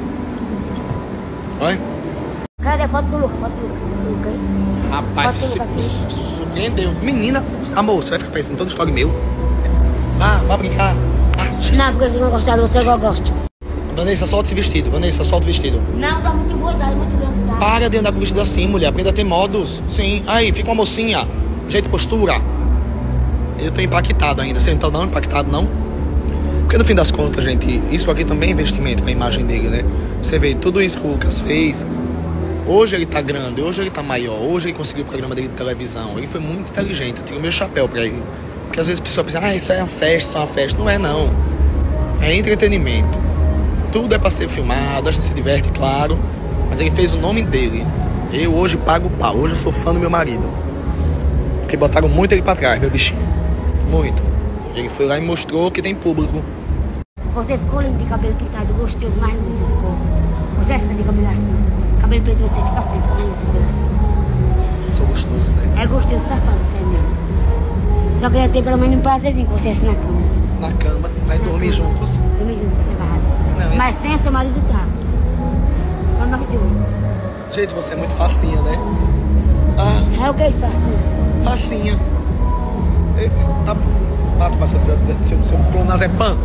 S13: Oi?
S6: Cadê a foto do Lucas? Foto do Lucas, hein?
S13: Rapaz, você me surpreendeu. Menina, amor, você vai ficar pensando em todo story meu? Ah, vai brincar. Ah,
S6: não, porque se não gostar de você, eu gosto.
S13: Vanessa, solta esse vestido. Vanessa, solta o vestido.
S6: Não, tá muito gozado, muito grande. Tá?
S13: Para de andar com vestido assim, mulher. Aprenda a ter modos. Sim. Aí, fica uma mocinha. Jeito de postura. Eu tô impactado ainda. Você não tá não impactado, não? Porque no fim das contas, gente, isso aqui também é investimento pra imagem dele, né? Você vê, tudo isso que o Lucas fez. Hoje ele tá grande, hoje ele tá maior. Hoje ele conseguiu o programa dele de televisão. Ele foi muito inteligente. Eu tenho o meu chapéu pra ele. Porque às vezes a pessoa pensa, ah, isso é uma festa, isso é uma festa. Não é, não. É entretenimento. Tudo é pra ser filmado, a gente se diverte, claro. Mas ele fez o nome dele. Eu hoje pago o pau. Hoje eu sou fã do meu marido. Porque botaram muito ele pra trás, meu bichinho. Muito. Ele foi lá e mostrou que tem público.
S6: Você ficou lindo de cabelo pintado, gostoso, mais lindo você ficou. Você está de cabelo assim. Cabelo preto você fica feio, fica mais lindo cabelo assim.
S13: Sou gostoso, né?
S6: É gostoso, safado você é mesmo. Só queria ter pelo menos um prazerzinho com você assim na cama.
S13: Na cama, vai dormir juntos.
S6: Dormir junto com você agarrado.
S13: Não,
S6: mas sem seu marido tá. Só nós dois.
S13: Gente, você é muito facinha, né? Ah.
S6: É o que é isso, facinha?
S13: Facinha. Tá. Mato, mas seu clonazepam.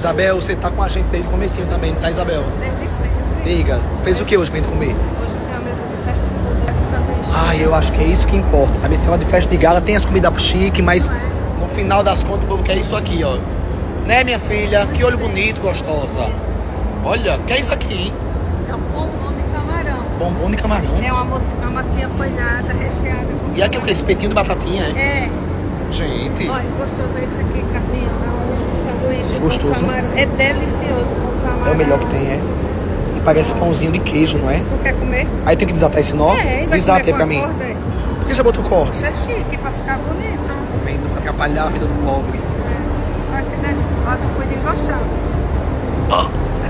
S13: Isabel, você tá com a gente desde o comecinho também, não tá, Isabel?
S15: Desde sempre.
S13: Diga, fez o que hoje pra gente comer?
S15: Hoje tem a mesa de fast food, de sanduíche.
S13: Ai, eu acho que é isso que importa, sabe? Esse negócio de festa de gala tem as comidas chique, mas no final das contas o povo quer isso aqui, ó. Né, minha filha? Que olho bonito, gostosa. Olha, que é isso aqui, hein?
S15: Isso é um bombom de camarão.
S13: Bombom de camarão?
S15: É uma, uma massinha folhada, recheada com...
S13: E aqui o que? Esse petinho de batatinha, é?
S15: É.
S13: Gente.
S15: Olha, gostoso é esse aqui, carninha. Um sanduíche
S13: É gostoso.
S15: com camarão. É delicioso com camarão.
S13: É o melhor que tem, é? E parece pãozinho de queijo, não é?
S15: Tu quer comer?
S13: Aí tem que desatar esse nó?
S15: É, e vai
S13: Desata
S15: comer
S13: aí pra
S15: com a
S13: mim.
S15: corda, é.
S13: Por que você botou corte?
S15: Isso é chique, pra ficar bonito.
S13: Vendo pra atrapalhar a vida do pobre.
S15: Olha que delícia. Olha, tu podia gostar.
S13: Oh.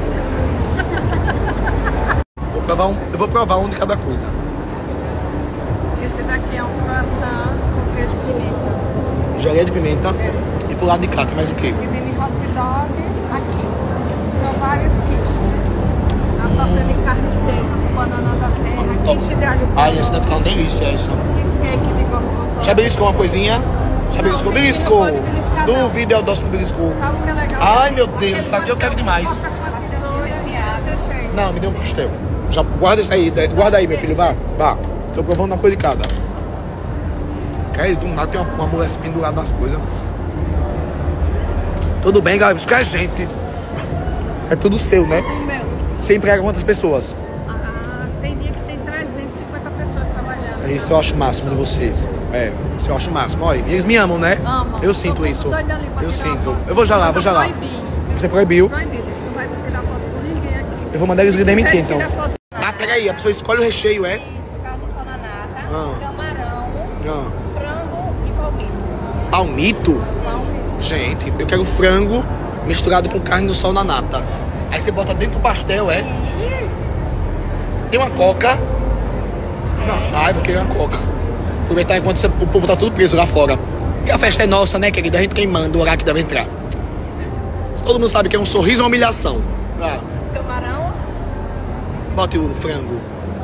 S13: Vou provar um, eu vou provar um de cada coisa.
S15: Esse daqui é um croissant com queijo de pimenta.
S13: Geleia de pimenta.
S15: É.
S13: E pro lado de cá tem mais o quê?
S15: E mini hot dog aqui. São vários quiches. A torta de carne seca com banana da terra, quiche de alho.
S13: Ai, esse deve estar uma delícia, essa.
S15: Cheesecake de gorgonzola.
S13: Já beliscou uma coisinha? Já beliscou?
S15: Não,
S13: Beliscou!
S15: não pode beliscar, não.
S13: Duvido é o doce do beliscou.
S15: Sabe o que é legal?
S13: Ai, meu Deus, isso aqui eu quero demais. Não, me dê um pastel. Já guarda isso aí, guarda aí, meu filho, vá, vá. Tô provando uma coisa de cada. Quer do nada tem uma, uma mulher pendurada nas coisas. Tudo bem, galera? Isso que é gente. É tudo seu, né?
S15: Tudo meu.
S13: Você emprega quantas pessoas?
S15: Ah, tem dia que tem trezentas e cinquenta pessoas trabalhando.
S13: É isso eu acho o máximo de vocês. É, isso eu acho o máximo. Olha, eles me amam, né?
S15: Amam.
S13: Eu sinto
S15: Tô
S13: isso.
S15: doida ali pra
S13: Eu
S15: tirar
S13: sinto.
S15: foto.
S13: Eu vou já lá, vou já lá.
S15: Proibi.
S13: Você proibiu?
S15: Proibido, você não vai tirar foto com ninguém aqui.
S13: Eu vou mandar eles lhe demitir,
S15: Você
S13: então.
S15: tira foto.
S13: Ah, peraí, a pessoa escolhe o recheio, é?
S7: Isso, carne sol na nata,
S13: Ah.
S7: camarão,
S13: Ah.
S7: frango e palmito.
S13: Palmito? Gente, eu quero frango misturado com carne do sol na nata. Aí você bota dentro do pastel, é? Tem uma coca. Não, ai, vou querer uma coca. Aproveitar enquanto você- o povo tá tudo preso lá fora. Porque a festa é nossa, né, querida? A gente quem manda o horário que deve entrar. Todo mundo sabe que é um sorriso ou uma humilhação. Ah,
S15: Camarão.
S13: bote o frango.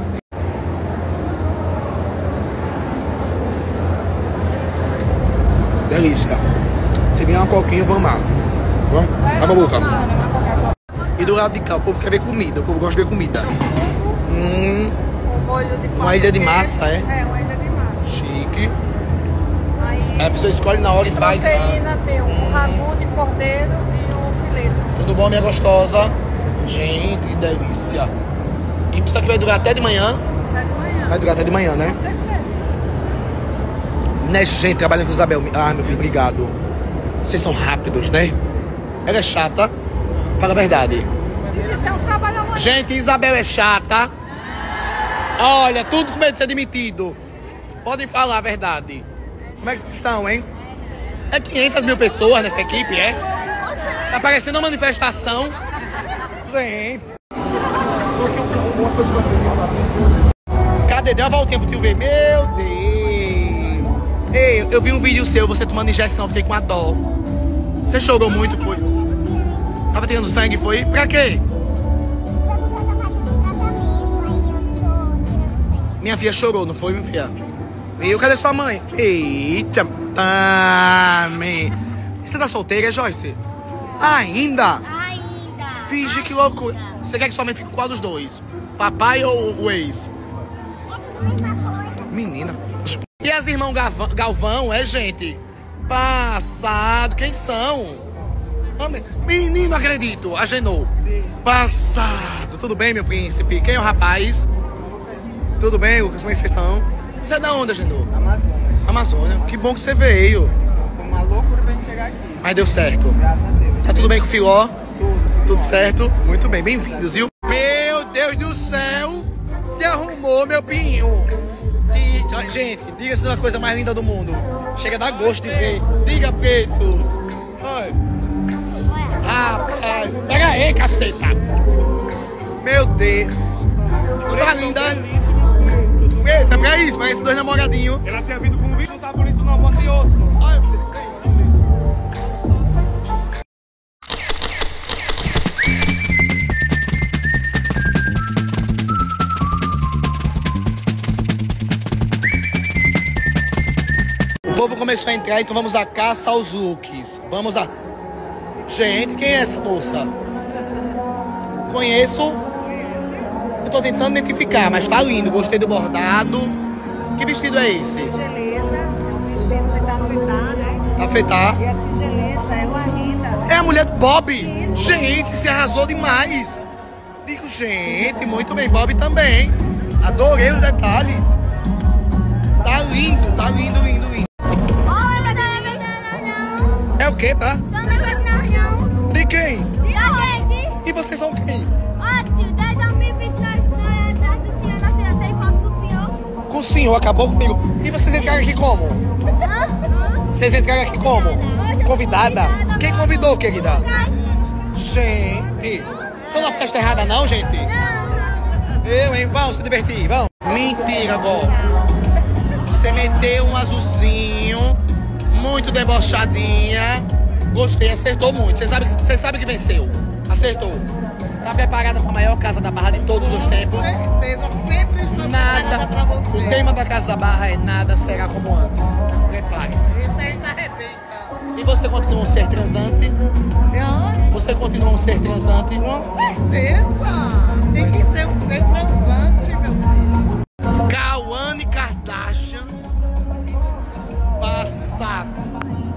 S13: Delícia. Se vier uma coquinha, eu vou amar. Vamos? Abre a boca. E do lado de cá, o povo quer ver comida. O povo gosta de ver comida. Hum,
S15: Um molho de
S13: uma ilha de
S15: queijo.
S13: massa, é?
S15: É, uma ilha de massa.
S13: Chique.
S15: Aí,
S13: Aí a pessoa escolhe na hora e faz.
S15: proteína
S13: Ah,
S15: tem um ragu de cordeiro e um filete.
S13: tudo bom, minha gostosa? Gente, que delícia. E isso aqui vai durar até de manhã?
S15: Até de manhã.
S13: Vai durar até de manhã, né?
S15: Com certeza.
S13: Né, gente, trabalhando com Isabel. Ah, meu filho, obrigado. Vocês são rápidos, né? Ela é chata. Fala a verdade.
S15: Isso é um trabalho amanhã.
S13: Gente, Isabel é chata. Olha, tudo com medo de ser demitido. Podem falar a verdade. Como é que vocês estão, hein? É quinhentas mil pessoas nessa equipe, é? Tá parecendo uma manifestação. Gente. Cadê? Deu uma voltinha pro tio ver. Meu Deus. Ei, eu vi um vídeo seu, você tomando injeção, fiquei com a dó. Você chorou muito, foi? Tava tirando sangue, foi? Pra quê? Minha filha chorou, não foi, minha filha? E cadê sua mãe? Eita, tame. Você tá solteira, Joyce? Ainda?
S7: Ainda.
S13: Finge que loucura. Você quer que sua mãe fique com qual dos dois? Papai ou o ex? Menina. E as irmãs Galvão, Galvão, é, gente? Passado, quem são? Menino, não acredito. Agenou. Passado. Tudo bem, meu príncipe? Quem é o rapaz? Tudo bem, Lucas? Como é que vocês estão? Você é da onde, Agenou?
S2: Amazônia.
S13: Amazônia. Que bom que você veio.
S2: Foi uma loucura pra gente chegar aqui.
S13: Mas deu certo.
S2: Graças a Deus.
S13: Tá tudo bem com o Filó?
S2: Tudo.
S13: Tudo certo? Muito bem, bem-vindos, viu? Meu Deus do céu! Se arrumou, meu pinho! Di- Gente, diga-se uma coisa mais linda do mundo. Chega a dar gosto de ver. Diga, Pedro! Oi. Rapaz! Pega aí, caceta! Meu Deus! Tá linda! Eita, pra isso, parece dois namoradinhos.
S14: Ela tinha vindo com um vídeo, não tá bonito numa moto e outro.
S13: Ai, o povo começou a entrar, então vamos à caça aos looks. Vamos a... Gente, quem é essa moça? Conheço. Eu tô tentando identificar, mas tá lindo. Gostei do bordado. Que vestido é esse?
S9: Sigeleza, é um vestido de tafetá, né?
S13: Tafetá.
S9: E a sigeleza é uma renda.
S13: É a mulher do Bob. Isso. Gente, se arrasou demais. Digo, gente, muito bem. Bob também. Adorei os detalhes. Tá lindo, tá lindo, lindo, lindo. É o quê, tá? De quem?
S8: De gente.
S13: E vocês são quem?
S8: Ótimo, desde dois mil e vinte e dois, nós atrás do senhor, nós tem foto do senhor.
S13: Com o senhor, acabou comigo. E vocês entraram aqui como?
S8: Hã?
S13: Vocês entraram aqui como? Convidada? Quem convidou, querida? Gente, estão na festa errada não, gente? Eu, hein? Vamos se divertir, vamos. Mentira, Gol. Você meteu um azulzinho, muito debochadinha. Gostei, acertou muito. Você sabe, você sabe que venceu. Acertou. Tá preparada para a maior casa da Barra de todos os tempos?
S9: Com certeza, sempre estou
S13: Nada.
S9: pra você.
S13: O tema da Casa da Barra é nada será como antes. Prepare-se.
S9: Isso aí não arrebenta.
S13: E você continua um ser transante?
S9: Eu?
S13: Você continua um ser transante?
S9: Com certeza. Tem que ser um ser transante, meu filho.
S13: Cauane Kardashian. Passado.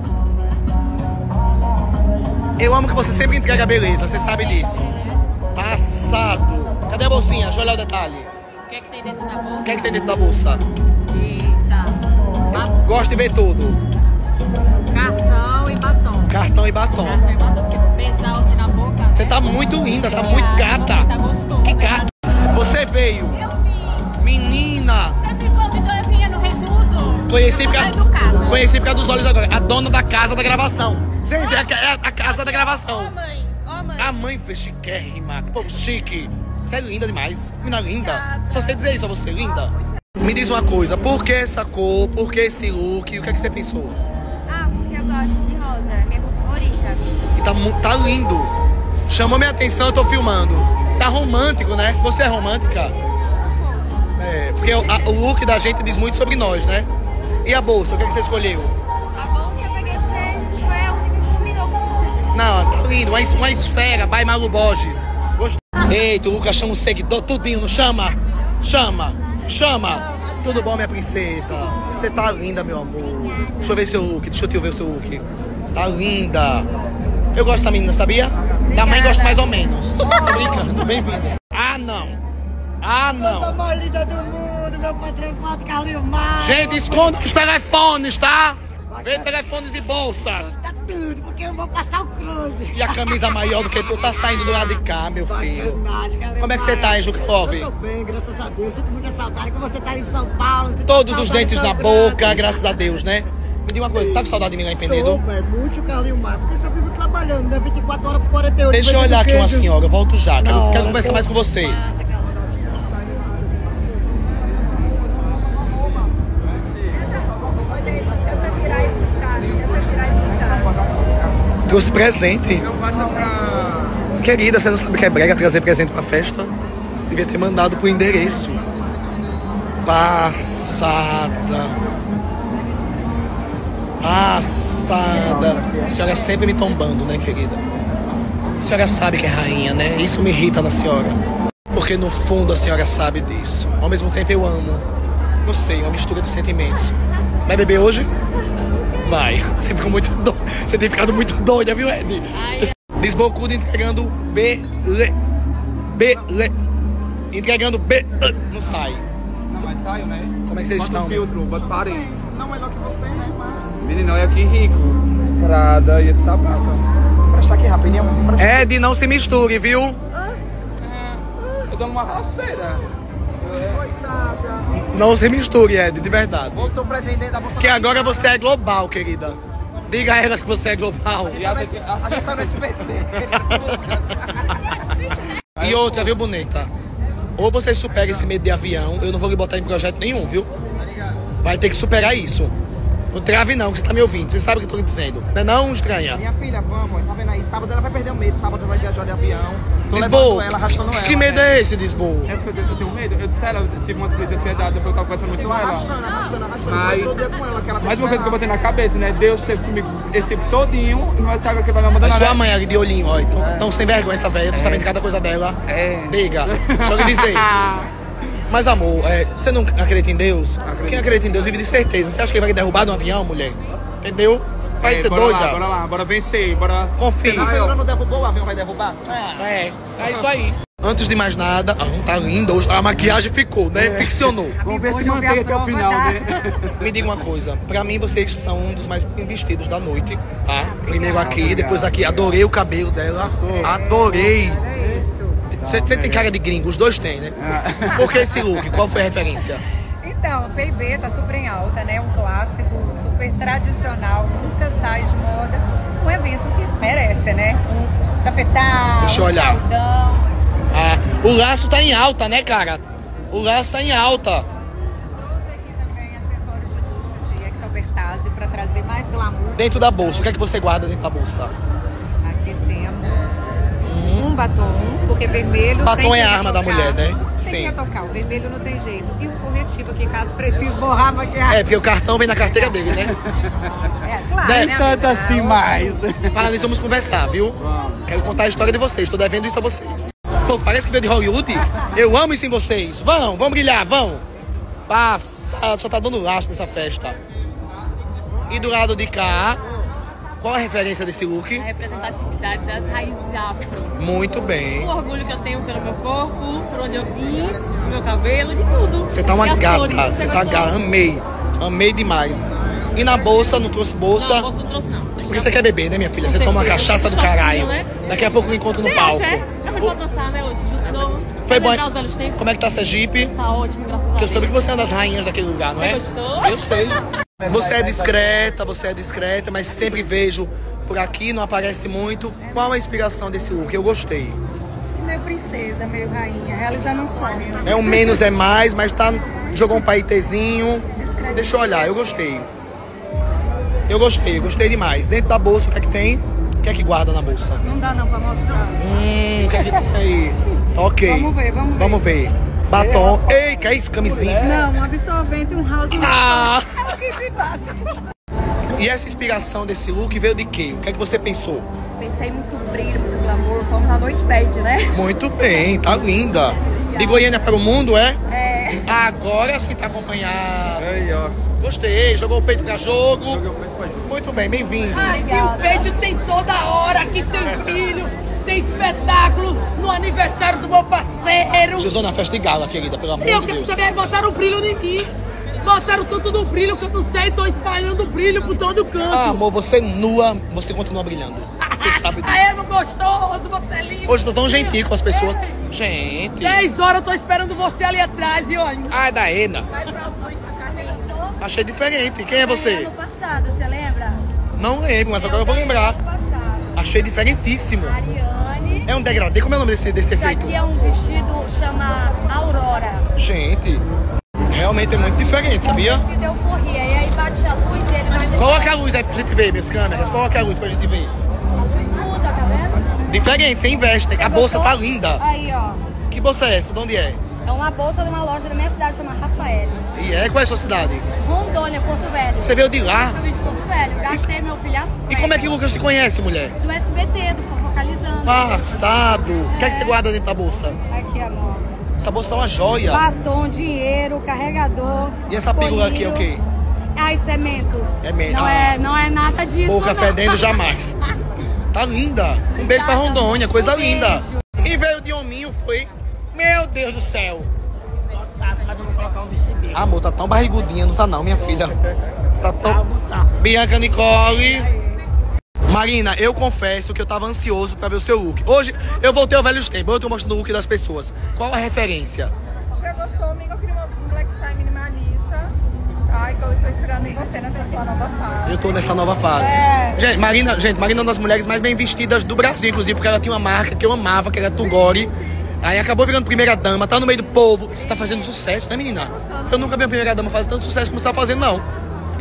S13: Eu amo que você sempre entrega beleza, você sabe disso. Passado. Cadê a bolsinha? Deixa eu olhar o detalhe.
S16: O que é que tem dentro da bolsa?
S13: O que é que tem dentro da bolsa?
S16: Eita.
S13: Eu gosto de ver tudo.
S16: Cartão e batom.
S13: Cartão e batom.
S16: Cartão e batom, porque beijar assim na boca.
S13: Você tá muito linda, tá muito gata.
S16: Tá gostoso.
S13: Que gata. Você veio.
S16: Eu vim.
S13: Menina.
S16: Sempre convidou, eu vinha no recuso.
S13: Conheci por,
S16: educada.
S13: conheci por causa dos olhos agora. A dona da casa da gravação. Gente, é a, é a casa da gravação.
S16: Ó, mãe. Ó, mãe.
S13: A mãe foi chiquérrima. Pô, chique. Você é linda demais. Menina linda. Só sei dizer isso a você, linda. Me diz uma coisa. Por que essa cor? Por que esse look? O que é que você pensou?
S8: Ah, porque eu gosto de rosa, é minha cor favorita.
S13: E tá, mu- tá lindo. Chamou minha atenção, eu tô filmando. Tá romântico, né? Você é romântica? É, porque o, a, o look da gente diz muito sobre nós, né? E a bolsa? O que é que você escolheu?
S8: A bolsa eu peguei porque foi a única que combinou com.
S13: Não, tá lindo. Uma, es- uma esfera, by Malu Borges. Gostei. Eita, o Lucas chama um seguidor, tudinho, não chama? Chama, chama. Tudo bom, minha princesa? Você tá linda, meu amor. Deixa eu ver seu look, deixa eu te ver o seu look. Tá linda. Eu gosto dessa menina, sabia? Da mãe gosto mais ou menos. Tô brincando, bem-vinda. Ah, não. Ah,
S9: Eu sou a
S13: não.
S9: mais linda do mundo, meu patrão Foto Carlinhos Maia.
S13: Gente, esconda os telefones, tá? Vê telefones e bolsas.
S9: Tá tudo, porque eu vou passar o cruze.
S13: E a camisa maior do que tu tá saindo do lado de cá, meu filho. Como é que você tá, hein, Juca Love?
S9: Eu tô bem, graças a Deus. Sinto muita saudade que você tá em São Paulo. Sinto
S13: Todos os
S9: saudade
S13: dentes
S9: tão
S13: na
S9: grande.
S13: boca, graças a Deus, né? Me diga uma coisa, tá com saudade de mim lá em
S9: Tô,
S13: Penedo?
S9: velho, muito Carlinhos Maia. Porque eu sempre vivo trabalhando, né? vinte e quatro horas por quarenta e oito.
S13: Deixa eu
S9: Vem
S13: olhar
S9: de
S13: aqui uma
S9: queijo.
S13: senhora, eu volto já. Quero,
S9: Não,
S13: quero
S9: eu
S13: conversar
S9: tô-
S13: mais com você. Trouxe presente. Querida, você não sabe que é brega trazer presente pra festa? Devia ter mandado pro endereço. Passada. Passada. A senhora sempre me tombando, né, querida? A senhora sabe que é rainha, né? Isso me irrita na senhora. Porque no fundo a senhora sabe disso. Ao mesmo tempo eu amo. Não sei, uma mistura de sentimentos. Vai beber hoje? Vai. Você ficou muito doido. Você tem ficado muito doida, viu, Ed? Desbocudo entregando bele. Bele. Entregando bele. Não sai.
S11: Não, mas saiu, né?
S13: Como é que vocês
S11: bota
S13: estão?
S11: um filtro, bota parede.
S9: Não melhor que você, né? Mas...
S11: Menino, olha aqui rico. Prada e esse sapato.
S9: Presta aqui rapidinho. Presta...
S13: Ed, não se misture, viu?
S11: Eu dou uma rasteira.
S9: Coitada.
S13: Não se misture, Ed, de verdade.
S9: Botou o presente dentro da bolsa.
S13: Porque agora você é global, querida. Diga a elas que você é global.
S11: E acha que...
S9: A gente tá no S B T.
S13: E outra, viu, bonita? Ou você supera esse medo de avião, eu não vou lhe botar em projeto nenhum, viu? Vai ter que superar isso. Não trave não, que você tá me ouvindo. Você sabe o que eu tô lhe dizendo. Não é não, estranha?
S2: Minha filha, vamos, tá vendo aí? Sábado ela vai perder o medo, sábado ela vai viajar de avião. Tô
S13: Lisboa,
S2: levando ela, arrastando ela.
S13: que medo é esse, Lisboa?
S14: É porque eu, eu tenho medo. Eu disse ela, eu tive uma crise de ansiedade, eu tava conversando muito
S2: Eu
S14: com ela.
S2: arrastando, arrastando, arrastando.
S14: Mas,
S2: Eu dei com ela, que ela tem
S14: mais uma
S2: que
S14: coisa que eu botei na
S2: esperar.
S14: cabeça, né? Deus esteve comigo esse tempo todinho e não vai saber que vai me
S13: É
S14: abandonar.
S13: sua
S14: né?
S13: mãe ali de olhinho, ó. Então, então sem vergonha essa velha, tô sabendo de cada coisa dela.
S14: É.
S13: Diga, deixa eu lhe dizer. Mas amor, é, você não acredita em Deus?
S14: Acredito.
S13: Quem acredita em Deus vive de certeza. Você acha que ele vai derrubar de um avião, mulher? Entendeu? Vai
S14: É,
S13: ser
S14: bora
S13: doida.
S14: Lá, bora lá, bora vencer, bora...
S13: Confia.
S2: A Pedro não derrubou, o avião vai derrubar?
S13: É, é isso aí. Antes de mais nada, ah, não tá linda hoje, a maquiagem ficou, né? Ficcionou.
S2: Vamos ver se mantém até o final, né?
S13: Me diga uma coisa, pra mim vocês são um dos mais bem vestidos da noite, tá? Primeiro aqui, depois aqui, adorei o cabelo dela, adorei. Você tem cara de gringo, os dois têm, né? Por que esse look? Qual foi a referência?
S15: Então, P B tá super em alta, né? Um clássico, super tradicional, nunca sai de moda. Um evento que merece, né? Um tafetá,
S13: Deixa eu
S15: um
S13: olhar.
S15: caldão.
S13: Ah, o laço tá em alta, né, cara? O laço tá em alta.
S15: Trouxe aqui também acessórios de luxo de Hector Bertazzi pra trazer mais glamour.
S13: Dentro da bolsa, o que é que você guarda dentro da bolsa?
S15: Aqui temos um batom, porque vermelho
S13: Batom
S15: tem que
S13: é a arma da
S15: retocar.
S13: mulher, né?
S15: Tem
S13: Sim.
S15: que retocar, o vermelho não tem jeito. E um corretivo aqui, caso precise borrar a maquiagem.
S13: É, porque o cartão vem na carteira dele, né?
S15: É, claro,
S13: Né?
S15: né,
S2: Tanto
S15: amiga?
S2: assim mais, né?
S13: Fala nisso, vamos conversar, viu? Quero contar a história de vocês, tô devendo isso a vocês. Pô, parece que veio de Hollywood. Eu amo isso em vocês. Vão, vão brilhar, vão. Passa, só tá dando laço nessa festa. E do lado de cá, qual a referência desse look?
S16: A representatividade das raízes afro.
S13: Muito bem.
S16: O orgulho que eu tenho pelo meu corpo, por onde eu vim, do meu cabelo, de tudo.
S13: Você tá uma
S16: E as
S13: gata,
S16: flores,
S13: você tá
S16: gostou?
S13: gata, amei. Amei demais. E na bolsa, não trouxe bolsa?
S16: Não, não trouxe não.
S13: Porque você quer beber, né, minha filha? Você
S16: Com
S13: toma uma
S16: certeza.
S13: cachaça do
S16: Shortinho,
S13: caralho.
S16: né?
S13: Daqui a pouco eu encontro no
S16: Você
S13: palco.
S16: acha, é? Eu me vou dançar, né, hoje? Junto.
S13: Foi bom.
S16: Lembrar os velhos tempos?
S13: Como é que tá Sergipe?
S16: Tá ótimo, graças a Deus.
S13: Porque eu soube que você é uma das rainhas daquele lugar, não é?
S16: Você gostou?
S13: Eu sei. Você é discreta, você é discreta, mas sempre vejo por aqui, não aparece muito. Qual a inspiração desse look? Eu gostei.
S15: Acho que meio princesa, meio rainha, realizando um sonho.
S13: É um menos é mais, mas tá, jogou um paetezinho. Deixa eu olhar, eu gostei. Eu gostei, gostei demais. Dentro da bolsa, o que é que tem? O que é que guarda na bolsa?
S15: Não dá não pra mostrar.
S13: Hum, o que é que tem aí? Ok.
S15: Vamos ver, vamos ver.
S13: Vamos ver. Batom. Ei, que é isso? Camisinha?
S15: Não, um absorvente e um house
S13: Ah!
S15: É o que se passa.
S13: E essa inspiração desse look veio de quê? O que é que você pensou?
S15: Pensei muito brilho, muito glamour, como na noite pede, né?
S13: Muito bem, tá linda. De Goiânia para o mundo, é?
S15: É.
S13: Agora sim tá acompanhado.
S14: Aí, ó.
S13: Gostei, jogou o peito pra jogo. Muito bem, bem-vindos.
S7: Aqui o peito tem toda hora, aqui tem brilho, tem espetáculo no aniversário do meu parceiro.
S13: Jesus na festa de gala, querida, pelo amor
S7: Eu
S13: de
S7: quero
S13: Deus.
S7: saber, botaram brilho em mim. Botaram tanto do brilho que eu não sei, tô espalhando brilho por todo canto.
S13: Ah, amor, você nua, você continua brilhando. Você sabe disso.
S7: Aí, meu gostoso, você é lindo.
S13: Hoje eu tô tão gentil com as pessoas. Gente.
S7: dez horas eu tô esperando você ali atrás, viu?
S13: Ai, da Ena.
S7: Vai pra onde? Pra casa, gostou?
S13: Achei diferente. Quem é você?
S17: Ano passado, você lembra?
S13: Não lembro, mas agora eu vou lembrar.
S17: Ano passado.
S13: Achei diferentíssimo.
S17: Ariane.
S13: É um degradê. Como é o nome desse, desse
S17: Isso
S13: efeito?
S17: aqui é um vestido, chama Aurora.
S13: Gente, realmente é muito diferente, sabia?
S17: É um vestido euforia. E aí bate a luz e ele vai...
S13: Coloca a luz aí pra gente ver, minhas câmeras. Coloca a luz pra gente ver.
S17: A luz muda, tá vendo?
S13: Diferente, você investe.
S17: Você
S13: A bolsa
S17: gostou?
S13: tá linda.
S17: Aí, ó.
S13: Que bolsa é essa? De onde é?
S17: É uma bolsa de uma loja da minha cidade, chama Rafael.
S13: E é? Qual é a sua cidade?
S17: Rondônia, Porto Velho.
S13: Você veio de lá?
S17: Eu vim de Porto Velho. Gastei meu filho às
S13: E como é que o Lucas te conhece, mulher?
S17: Do S B T, do Fofocalizando.
S13: Passado. O que é que você guarda dentro da bolsa?
S17: Aqui, amor.
S13: Essa bolsa tá uma joia.
S17: Batom, dinheiro, carregador.
S13: E essa pílula aqui é o quê?
S17: Ah, isso é Mentos.
S13: É Mentos.
S17: Não,
S13: Ah.
S17: é, não é nada disso,
S13: Boca
S17: não.
S13: fedendo jamais. Tá linda. Um beijo pra Rondônia, coisa
S17: Um beijo.
S13: linda. E veio de hominho, foi. Meu Deus do céu.
S7: Gostasse, mas eu vou colocar um vestidinho.
S13: Amor, tá tão barrigudinha, não tá não, minha filha. Tá tão... Bianca Nicole. Marina, eu confesso que eu tava ansioso pra ver o seu look. Hoje eu voltei ao velhos tempos, eu tô mostrando o look das pessoas. Qual a referência?
S15: Você gostou, amigo? Eu queria um black tie minimalista. Ai, que eu tô esperando em você nessa sua nova fase.
S13: Eu tô nessa nova fase.
S15: É.
S13: Gente, Marina, gente, Marina é uma das mulheres mais bem vestidas do Brasil, inclusive, porque ela tinha uma marca que eu amava, que era Tugori. Aí acabou virando primeira dama, tá no meio do povo. Você tá fazendo sucesso, né, menina? Eu nunca vi a primeira dama fazer tanto sucesso como você tá fazendo, não.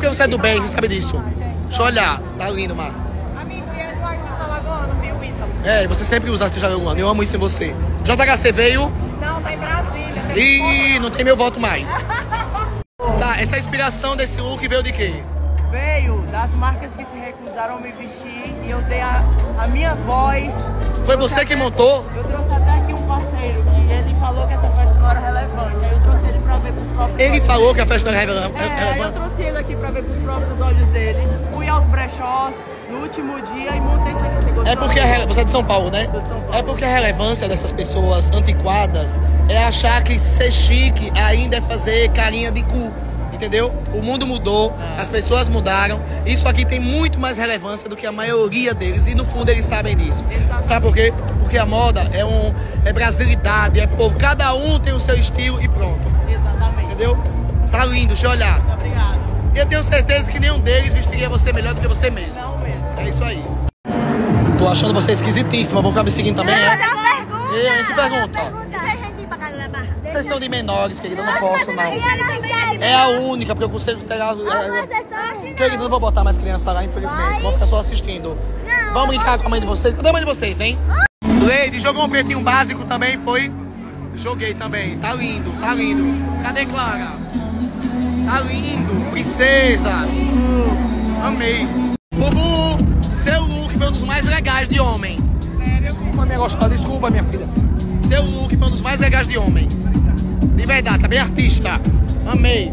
S13: porque você é do bem, você sabe disso. Deixa eu olhar. Tá lindo, Mar.
S15: Amigo, e é do artista alagoano, viu, Ítalo?
S13: É, você sempre usa artista alagoano. Eu amo isso em você. J H C veio?
S15: Não, tá em Brasília.
S13: Ih, não tem meu voto mais. Tá, essa inspiração desse look veio de quê?
S18: Veio das marcas que se recusaram a me vestir e eu dei a, a minha voz.
S13: Foi você
S18: até,
S13: que montou?
S18: Eu trouxe até aqui um parceiro que ele falou que essa festa não era relevante. Aí eu trouxe ele pra ver pros próprios
S13: Ele
S18: olhos
S13: falou
S18: dele.
S13: que a festa não era relevante?
S18: É, eu trouxe ele aqui pra ver pros próprios olhos dele. Fui aos brechós no último dia e montei isso aqui. Você gostou?
S13: É porque a rele... Você é de São Paulo, né?
S18: Sou de São Paulo.
S13: É porque a relevância dessas pessoas antiquadas é achar que ser chique ainda é fazer carinha de cu. Entendeu? O mundo mudou, é. As pessoas mudaram. Isso aqui tem muito mais relevância do que a maioria deles. E no fundo eles sabem disso. Exatamente. Sabe por quê? Porque a moda é, um, é brasilidade, é por cada um tem o seu estilo e pronto.
S18: Exatamente.
S13: Entendeu? Tá lindo, deixa eu olhar.
S18: Muito obrigado.
S13: Eu tenho certeza que nenhum deles vestiria você melhor do que você mesmo.
S18: Não mesmo.
S13: É isso aí. Tô achando você esquisitíssima. Vou ficar me seguindo também,
S8: Não,
S13: é?
S8: não, pergunta.
S13: E aí, que pergunta?
S8: Deixa a gente ir pra casa da barra.
S13: Vocês são de menores, querida, eu não posso, não.
S8: É
S13: É a única, porque o conselho tutelar... Querida, não vou botar mais criança lá, infelizmente. Vou ficar só assistindo. Vamos brincar com a mãe de vocês. Cadê a mãe de vocês, hein? Lady, jogou um pretinho básico também, foi? Joguei também. Tá lindo, tá lindo. Cadê Clara? Tá lindo. Princesa. Uh, amei. Bubu, seu look foi um dos mais legais de homem.
S18: Sério?
S13: Uma minha gostosa, desculpa, minha filha. Seu look foi um dos mais legais de homem. De verdade, tá bem artista. Amei.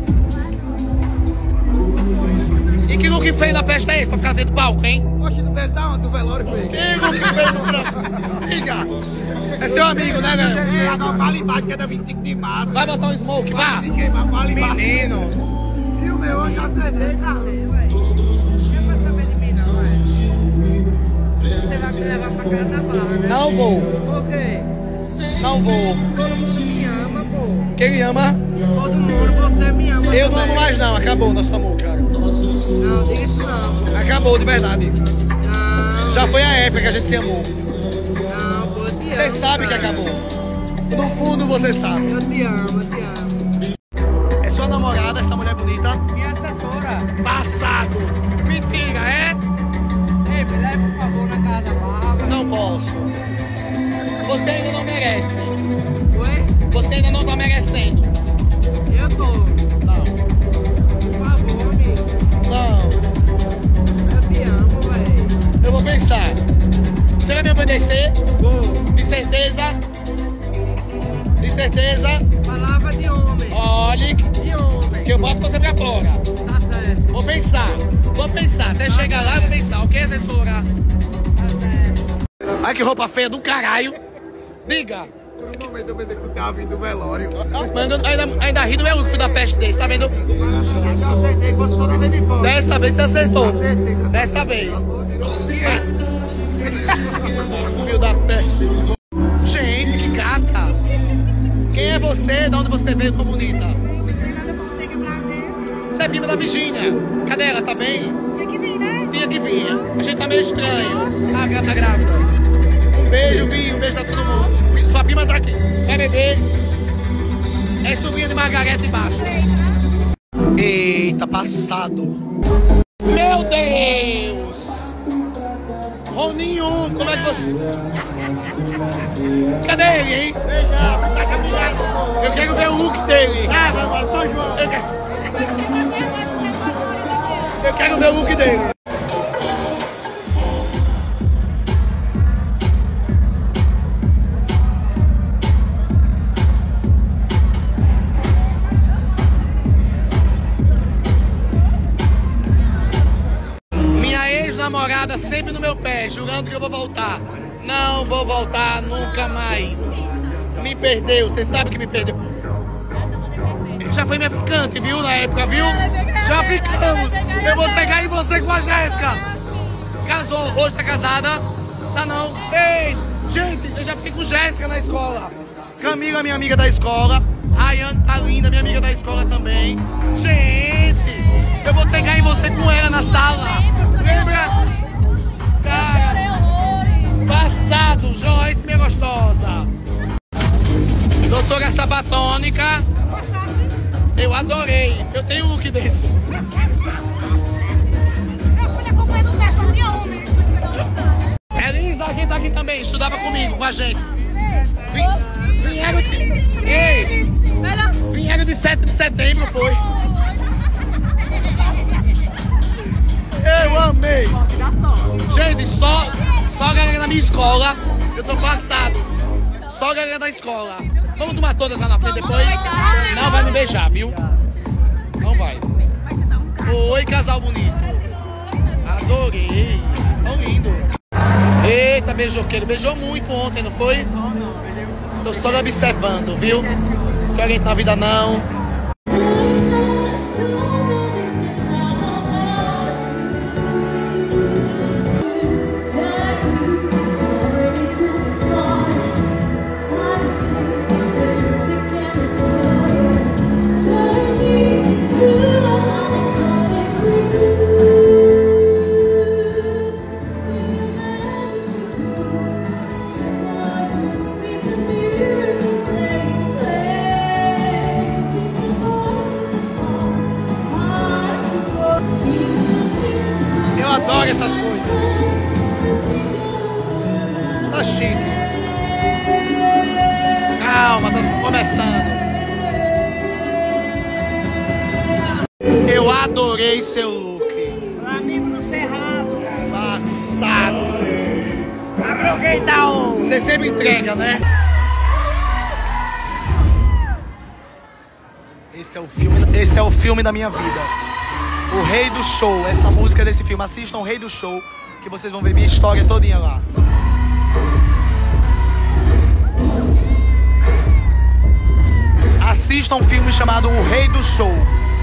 S13: E que look feio da festa é esse? Pra ficar dentro do palco, hein?
S18: Oxe, do, da, do velório, feio.
S13: Que look feio do branco? Liga. É seu amigo, né, velho?
S18: É, agora fala embaixo que é da vinte e cinco de março.
S13: Vai botar um smoke, vá.
S18: Fala embaixo.
S13: Menino.
S18: Viu, meu? Hoje eu acertei, cara.
S15: Você vai me levar pra casa da barra, né?
S13: Não vou.
S15: Por quê?
S13: Não vou.
S15: Todo mundo me ama, pô.
S13: Quem ama?
S15: Todo mundo, você me ama.
S13: Eu não
S15: também.
S13: amo mais não, acabou nosso amor, cara.
S15: Não, diga isso não.
S13: Acabou, de verdade.
S15: Não.
S13: Já foi a época que a gente se amou.
S15: Não, pô, eu te amo.
S13: Você sabe que acabou. No fundo você sabe.
S15: Eu te amo, eu te amo.
S13: É sua namorada, essa mulher bonita?
S15: Minha assessora.
S13: Passado. Mentira, é?
S15: Ei, me leve, por favor, na casa da barra. velho.
S13: Não posso. Você ainda não merece.
S15: Oi?
S13: Você ainda não tá merecendo.
S15: Eu tô.
S13: Não.
S15: Por favor, amigo.
S13: Não.
S15: Eu te amo, velho.
S13: Eu vou pensar. Você vai me obedecer?
S15: Vou.
S13: De certeza? De certeza?
S15: Palavra de homem.
S13: Olhe
S15: De homem.
S13: que eu boto você pra fora.
S15: Tá certo.
S13: Vou pensar. Vou pensar. Até
S15: Tá
S13: chegar
S15: certo.
S13: lá, eu vou pensar. Ok, assessora?
S15: Tá certo.
S13: Ai, que roupa feia do caralho. Diga.
S18: Por um momento eu pensei que tu tava vindo do velório.
S13: Mas eu ainda, ainda ri do meu look, fui da peste desse, tá vendo?
S18: Eu acertei que você toda vez me fala.
S13: Dessa vez você acertou.
S18: Acertei, tá
S13: Dessa vez. Filho da peste. Gente, que gata. Quem é você? De onde você veio tão bonita? Você é prima da Virgínia. Cadê ela? Tá bem?
S8: Tinha que vir, né?
S13: Tinha que vir. A gente tá meio estranho. Ah, gata grávida. Um beijo, Vi. Um beijo pra todo mundo. Sua prima tá aqui. Vai beber? É sobrinha de Margareta embaixo. Eita, passado. Meu Deus! Roninho, como é que você... Cadê ele, hein? Eu quero ver o look dele. Ah, vai embora, São João. Eu quero... Eu quero ver o look dele. Namorada sempre no meu pé, jurando que eu vou voltar. Não vou voltar nunca mais. Me perdeu, você sabe que me perdeu. Já foi minha ficante, viu, na época, viu? Já ficamos. Eu vou pegar em você com a Jéssica. Casou, hoje tá casada? Tá não? Ei, gente, eu já fiquei com Jéssica na escola. Camila, minha amiga da escola. Rayane tá linda, minha amiga da escola também. Gente, eu vou pegar em você com ela na sala. Lembra? Cara, passado, Joyce, minha gostosa. Doutora Sabatônica. Eu adorei. Eu tenho um look desse. Elisa, a gente tá aqui também. Estudava comigo, com a gente. Vim, vieram de... Ei! Vieram de sete de setembro, foi. Eu amei. Gente, só, só a galera da minha escola. Eu tô passado. Só a galera da escola. Vamos tomar todas lá na frente depois? Não vai me beijar, viu? Não vai. Oi, casal bonito. Adorei. Tão lindo. Eita, beijoqueiro. Beijou muito ontem, não foi? Tô só observando, viu? Se alguém tá na vida, não. Adoro essas coisas. Tá chique. Calma, tá começando. Eu adorei seu look.
S7: Amigo do Cerrado.
S13: Passado.
S7: Aproveita o...
S13: Você sempre entrega, né? Esse é o filme, esse é o filme da minha vida. O Rei do Show, essa música desse filme. Assistam o Rei do Show, que vocês vão ver minha história todinha lá. Assistam um filme chamado O Rei do Show.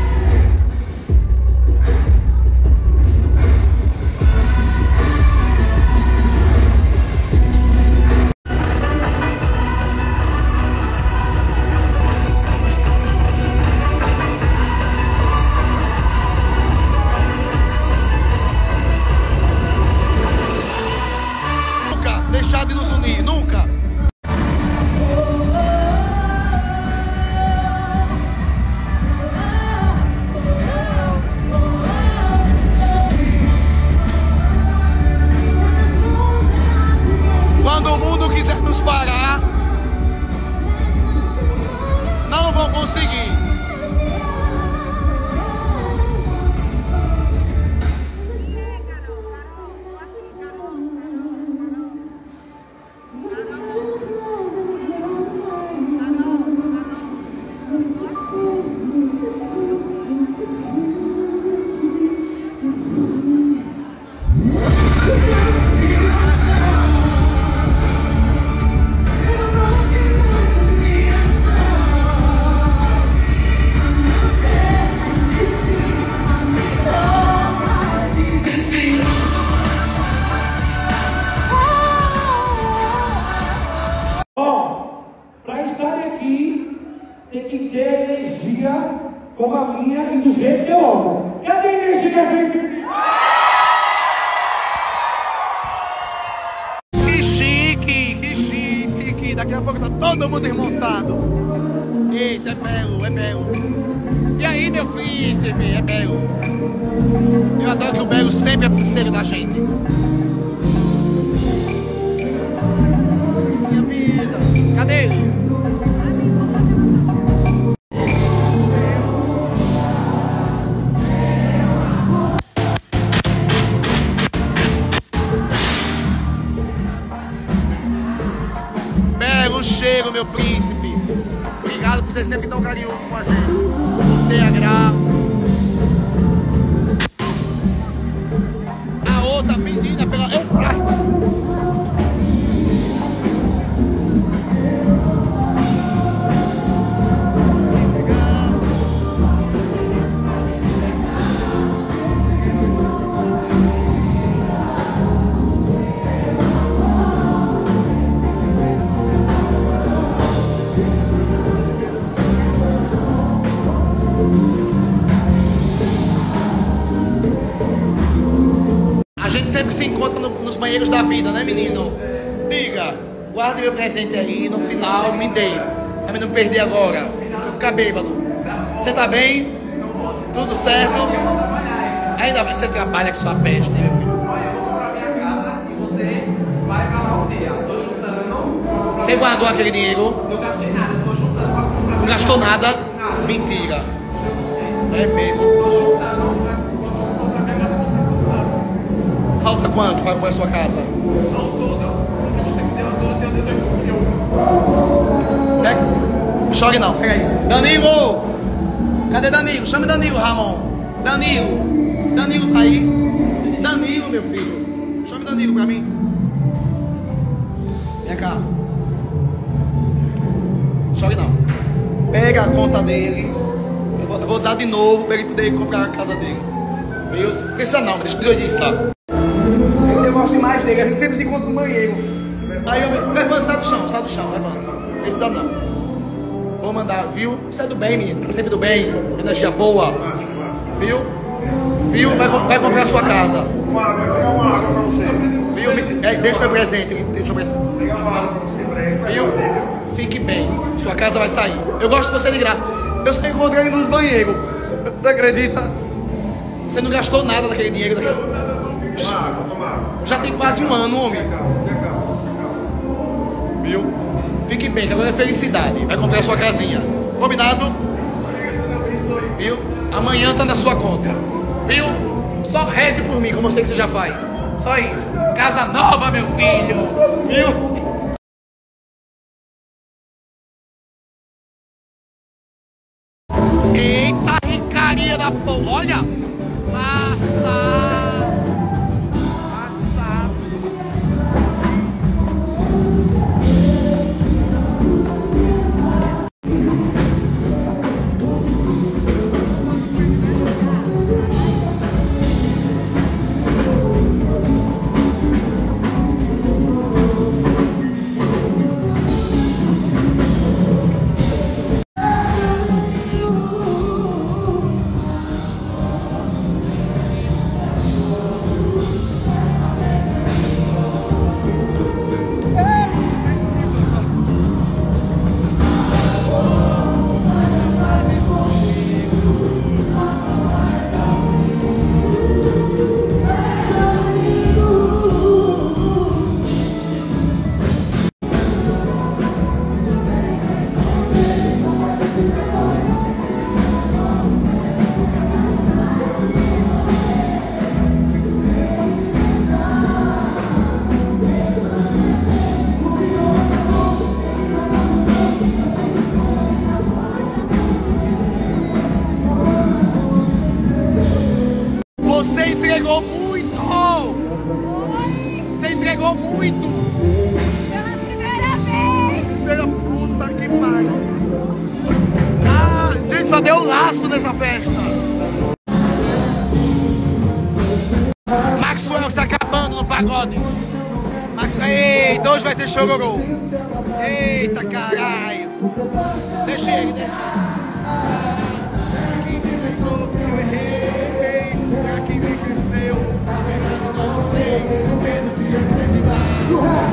S13: Deixar de nos unir, nunca. Quando o mundo quiser nos parar, não vão conseguir.
S19: Tem que ter energia como a minha e do jeito que eu amo. Cadê a energia que a gente...
S13: Que chique, que chique. Daqui a pouco tá todo mundo desmontado. Eita, é belo, é belo. E aí, meu príncipe, é belo. Eu adoro que o Belo sempre é parceiro da gente. Minha vida. Cadê ele? Belo cheiro, meu príncipe. Obrigado por ser sempre tão carinhoso com a gente. Você agrada. A outra menina pela... Ai. A gente sempre se encontra no, nos banheiros da vida, né, menino? Diga, guarde meu presente aí, no final me dê. Pra mim não perder agora, pra eu ficar bêbado. Você tá bem? Tudo certo? Ainda bem que você trabalha com sua peste, né, meu filho? Você guardou aquele dinheiro?
S11: Não gastei nada, eu tô juntando pra comprar.
S13: Não gastou nada? Mentira. É mesmo.
S11: Tô juntando pra comprar minha casa pra você comprar.
S13: Falta quanto para comprar a sua casa?
S11: Ao todo, você me deu, ao todo eu tenho dezoito mil.
S13: Pega. Chore não, pega aí. Danilo! Cadê Danilo? Chame Danilo, Ramon. Danilo. Danilo tá aí? Danilo, meu filho. Chame Danilo pra mim. Vem cá. Chore não. Pega a conta dele. Eu vou, eu vou dar de novo pra ele poder comprar a casa dele. Eu, precisa não, deixa eu disso. Eu, eu gosto demais dele, a gente sempre se encontra no banheiro. Aí eu levanta, sai do chão, sai do chão, levanta. Precisa não. Vou mandar, viu? Você é do bem, menino. Tá sempre do bem. Energia boa. Viu? Viu? Vai, vai comprar a sua casa. Viu? É, deixa meu presente. Deixa meu presente. Viu? Fique bem. Sua casa vai sair. Eu gosto de você de graça. Eu só encontrei ele nos banheiros. Você acredita? Você não gastou nada daquele dinheiro. Daquele... Já tem quase um ano, homem. Viu? Fique bem, que agora é felicidade. Vai comprar a sua casinha. Combinado? Viu? Amanhã tá na sua conta. Viu? Só reze por mim, como eu sei que você já faz. Só isso. Casa nova, meu filho. Viu? Eita, ricaria da porra. Olha. Passa. Passa. Você entregou muito! Você entregou muito!
S8: Pela primeira vez!
S13: Pela puta que pariu! Ah, gente, só deu laço nessa festa! Maxwell se acabando no pagode! Maxwell, eita, hoje vai ter chororô! Eita, caralho! Deixa ele, deixa ele! Quem venceu, eu não sei, medo de acreditar.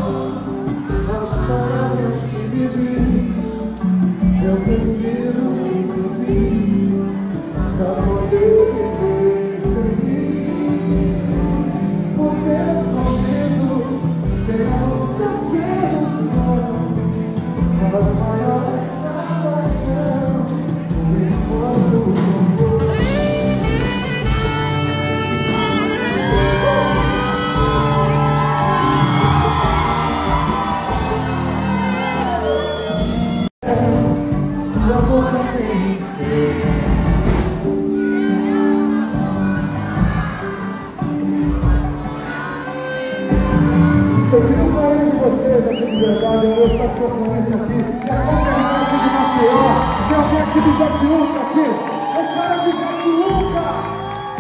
S19: Eu prefiro microfones aqui. Tem a conterrânea aqui de Maceió. Tem alguém aqui de Jatiuca aqui. O cara de Jatiuca.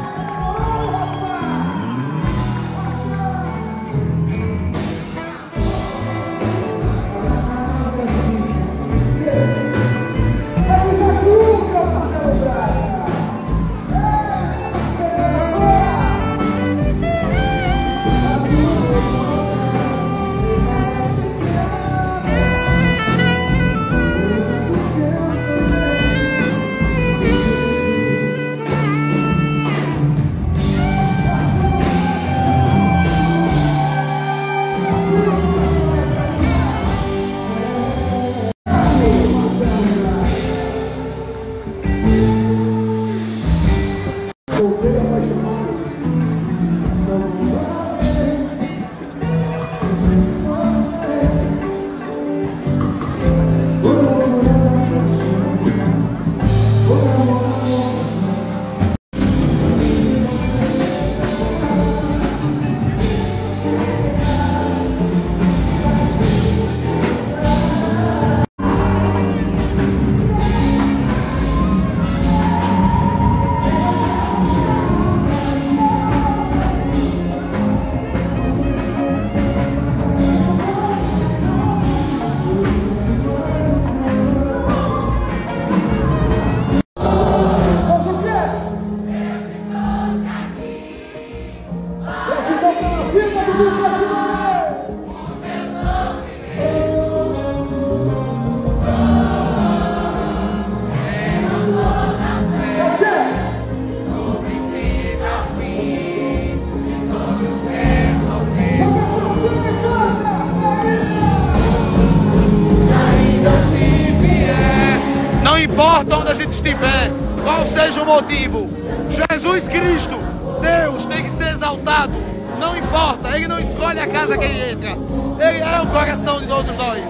S13: Onde a gente estiver, qual seja o motivo, Jesus Cristo, Deus, tem que ser exaltado. Não importa, Ele não escolhe a casa que Ele entra. Ele é o coração de todos nós.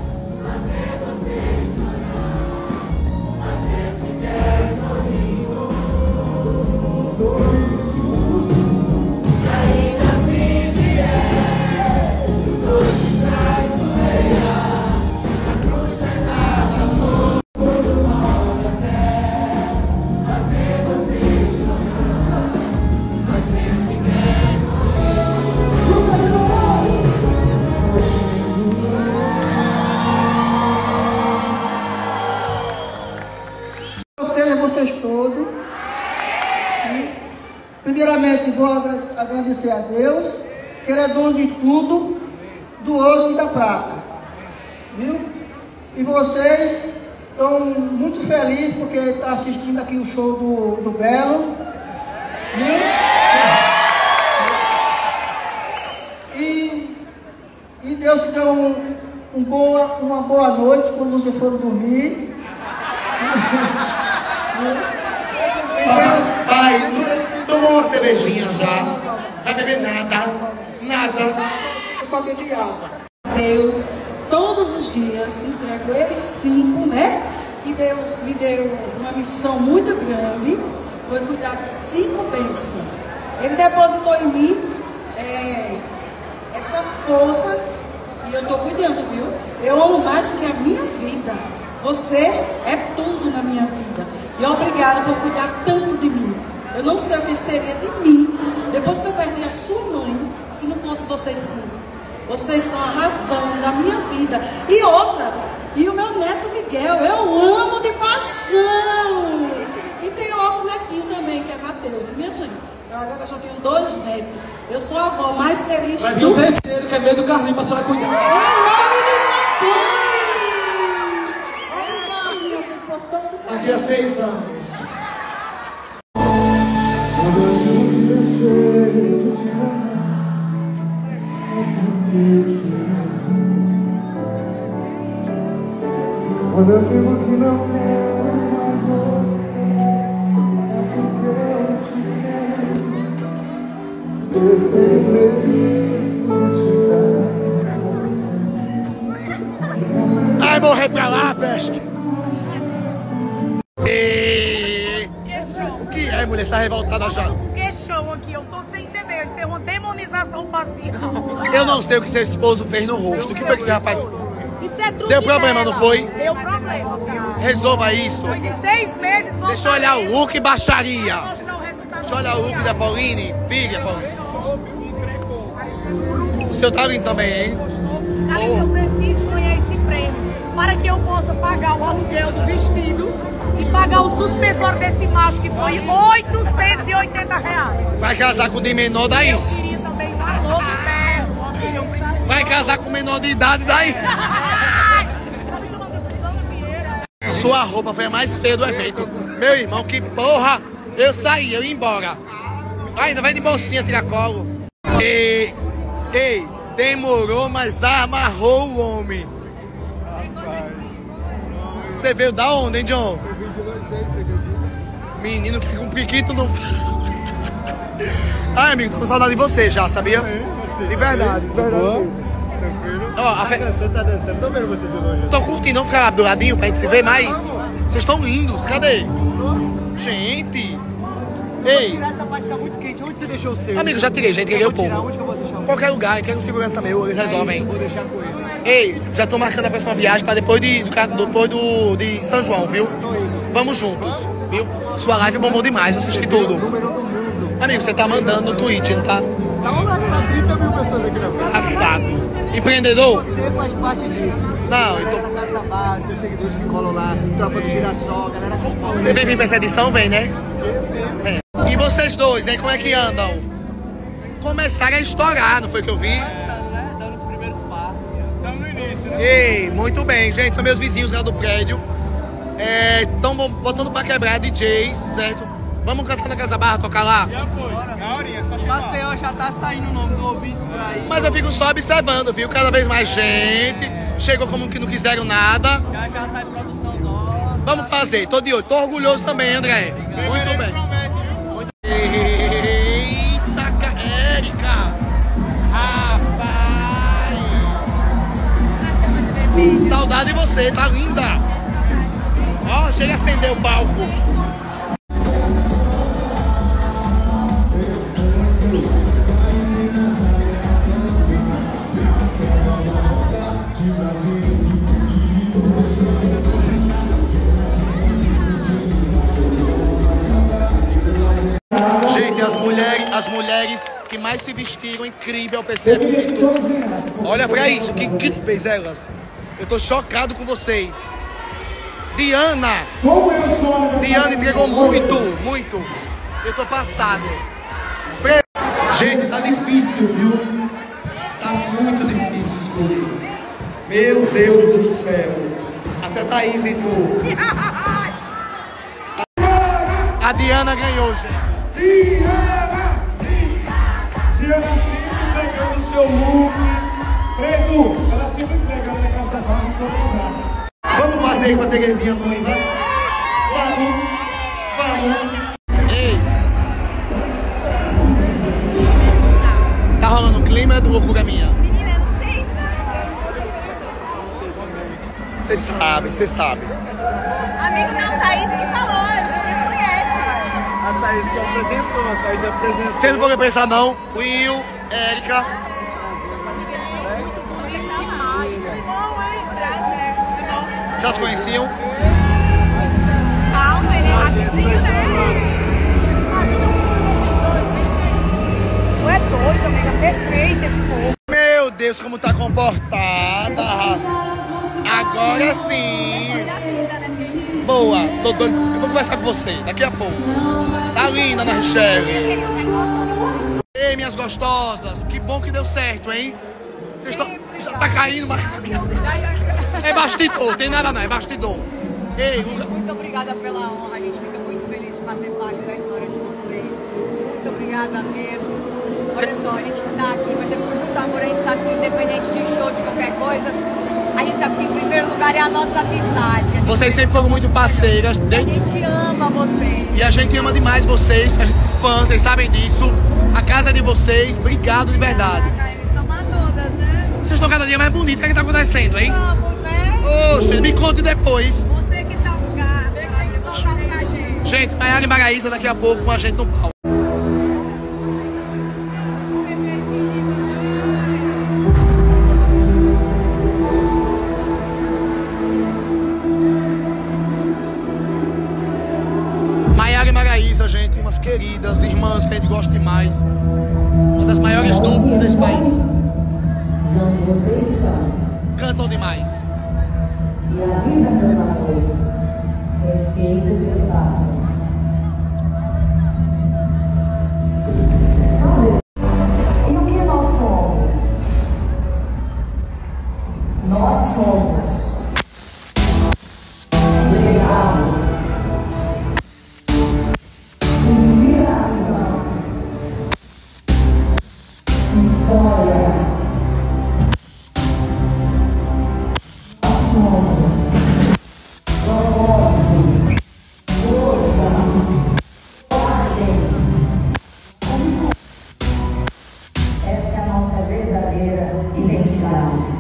S20: Primeiramente, vou agradecer a Deus, que Ele é dono de tudo, do ouro e da prata, viu? E vocês estão muito felizes porque estão assistindo aqui o show do, do Belo, viu? E, e Deus te deu um, um boa, uma boa noite quando vocês foram dormir.
S13: Pai, tomou uma cervejinha já? Tá bebendo nada? Nada?
S20: Eu só bebi água.
S21: Deus, todos os dias, entrego Ele cinco, né? Que Deus me deu uma missão muito grande, foi cuidar de cinco bênçãos. Ele depositou em mim é, essa força e eu tô cuidando, viu? Eu amo mais do que a minha vida. Você é tudo na minha vida. E obrigada por cuidar tanto de mim. Eu não sei o que seria de mim, depois que eu perdi a sua mãe, se não fosse vocês cinco. Vocês são a razão da minha vida. E outra, e o meu neto Miguel, eu amo de paixão. E tem outro netinho também, que é Mateus. Minha gente, eu agora já tenho dois netos. Eu sou a avó mais feliz.
S19: Vai vir o terceiro, que é meio do Carlinhos, pra senhora cuidar.
S21: Em nome de Jesus! Obrigada, minha gente, por todo o
S19: Daqui a seis anos.
S22: Quando eu digo que não quero mais você, é porque eu te quero. Eu tenho
S13: Vai morrer pra lá, peste! E... O que é, mulher? Você tá revoltada já?
S7: O queixão aqui, eu tô sem entender. Isso é uma demonização facial.
S13: Eu não sei o que seu esposo fez no rosto. O que foi que esse rapaz...
S7: Isso é truque
S13: Deu problema,
S7: dela.
S13: não foi?
S7: Deu problema, filho.
S13: Resolva isso.
S7: Depois de seis meses...
S13: Deixa eu olhar o look baixaria. Deixa eu olhar o look da Pauline. Filha, Pauline. O seu tá lindo também, hein?
S7: Aí eu preciso ganhar esse prêmio para que eu possa pagar o aluguel do vestido e pagar o suspensório desse macho, que foi oitocentos e oitenta reais.
S13: Vai casar com o de menor, dá isso.
S7: Eu queria também um arroz de ferro.
S13: Vai casar com menor de idade, dá isso. Sua roupa foi a mais feia do evento. Meu irmão, que porra. Eu saí, eu ia embora. Ainda vai de bolsinha, tiracolo. Ei, ei, demorou, mas amarrou o homem. Você veio da onde, hein, John? Menino que com piquito não... Ai, amigo, tô com saudade de você já, sabia? De verdade.
S2: Tranquilo?
S13: Ó, a fe...
S2: Tá dançando, tô vendo você de longe.
S13: Tô curtindo, vamos ficar do ladinho pra gente se ver mais. Vocês estão lindos, cadê? Gente! Ei!
S2: Tirar essa parte, tá muito quente. Onde você deixou o seu?
S13: Amigo, já tirei, já entreguei o povo.
S2: Onde que eu vou deixar?
S13: Qualquer lugar, entrega um segurança meu, eles resolvem.
S2: Vou deixar com ele.
S13: Ei, já tô marcando a próxima viagem pra depois de, do, depois do, de São João, viu? Vamos juntos, viu? Sua live bombou demais, eu assisti tudo. Amigo, você tá mandando no Twitch, não tá?
S2: Tá rolando, tá trinta mil pessoas aqui na frente.
S13: Passado. Empreendedor?
S2: Você faz parte disso.
S13: Não, eu tô...
S2: Na casa da base, seus seguidores que colam lá, tropa do girassol, galera acompanha.
S13: Você vem vir pra essa edição, vem, né? Vem. E vocês dois, hein? Como é que andam? Começaram a estourar, não foi que eu vi?
S14: Começando, né? Dando os primeiros passos. Estamos no início, né?
S13: Ei, muito bem, gente. São meus vizinhos lá do prédio. Estão é, botando pra quebrar D Js, certo? Vamos cantar na Casa Barra, tocar lá?
S14: Já foi. Na horinha, só chegar. Maceió já tá saindo o nome do ouvintes por aí.
S13: Mas eu fico só observando, viu? Cada vez mais gente. Chegou como que não quiseram nada.
S14: Já já sai produção nossa.
S13: Vamos fazer, tô de olho. Tô orgulhoso também, André. Muito bem. Muito... Eita, Érica! Rapaz! Saudade de você, tá linda! Ó, chega a acender o palco. Gente, as mulheres, as mulheres que mais se vestiram incrível, percebe? Olha pra isso, que incríveis elas. Eu tô chocado com vocês. Diana! Diana entregou muito, muito. Eu tô passado. Gente, tá difícil, viu? Tá muito difícil escolher. Meu Deus do céu. Até a Thaís entrou. A Diana ganhou, gente.
S19: Diana! Diana sempre entregando o seu look. Edu, ela sempre entregando na casa da barra em todo lugar.
S13: Vamos fazer com a Terezinha noiva? Vamos! Vamos! Ei! Tá rolando um clima do loucura minha?
S8: Menina, eu não sei nada.
S13: Você sabe, você sabe.
S8: Amigo não, Thaís que falou, a gente se conhece.
S2: A Thaís que apresentou, a Thaís apresentou.
S13: Vocês não vão pensar não? Will, Érica. Já se conheciam?
S8: Calma, ele é rapidinho, né? Tu é doido, amiga, perfeito esse povo.
S13: Meu Deus, como tá comportada. Agora sim. Boa, tô doido. Eu vou conversar com você daqui a pouco. Tá linda, Ana Richelle. Ei, minhas gostosas, que bom que deu certo, hein? Vocês estão... Já tá caindo, mas... É bastidor, tem nada não, é bastidor. Ei,
S15: muito obrigada pela honra, a gente fica muito feliz de fazer parte da história de vocês. Muito obrigada mesmo. Olha só, a gente tá aqui, mas é por muito amor, a gente sabe que independente de show, de qualquer coisa, a gente sabe que em primeiro lugar é a nossa amizade. A
S13: vocês sempre foram muito parceiras. De...
S15: A gente ama vocês.
S13: E a gente ama demais vocês, a gente é fã, vocês sabem disso. A casa é de vocês, obrigado de verdade. Vocês estão cada dia mais bonitos, o que é que tá acontecendo, hein?
S15: Vamos, né?
S13: Oxe, me conte depois.
S15: Você que tá no lugar, você que tem que tocar com a gente.
S13: Gente, Nayara e Maraísa daqui a pouco com a gente no palco. amigas queridas, irmãs que a gente gosta demais. Uma das maiores duplas desse país. Cantam demais.
S22: E a vida, meus amores, é feita de etapas. E o que nós somos? Nós somos legado, inspiração, história. Essa é a nossa verdadeira identidade.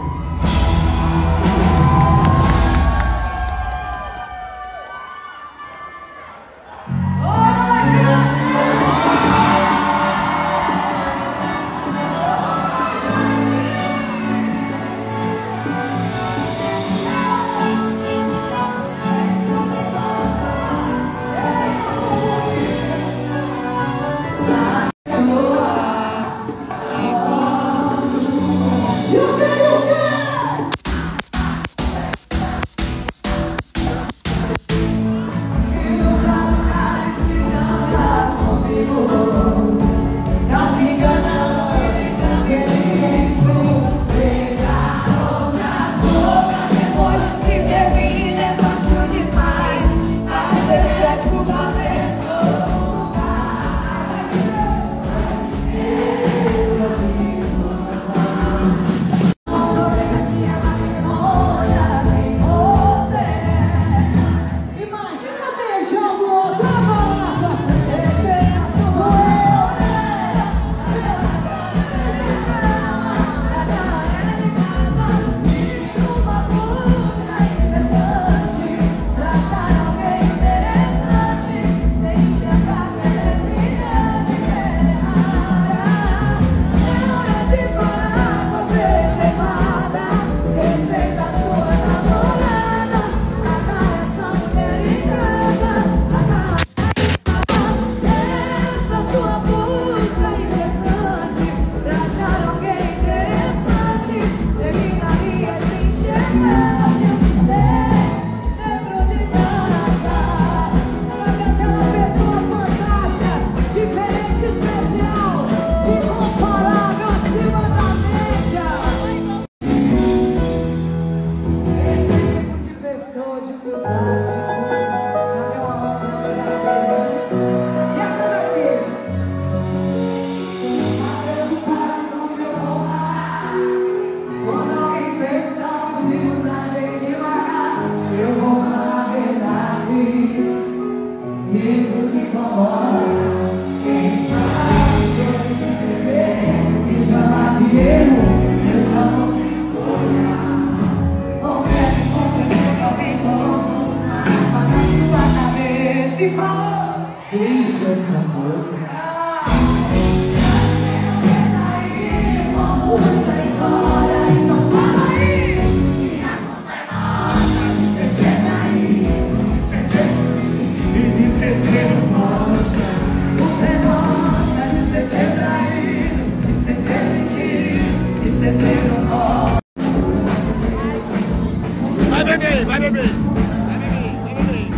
S13: Vai beber, vai beber. Vai beber, vai beber.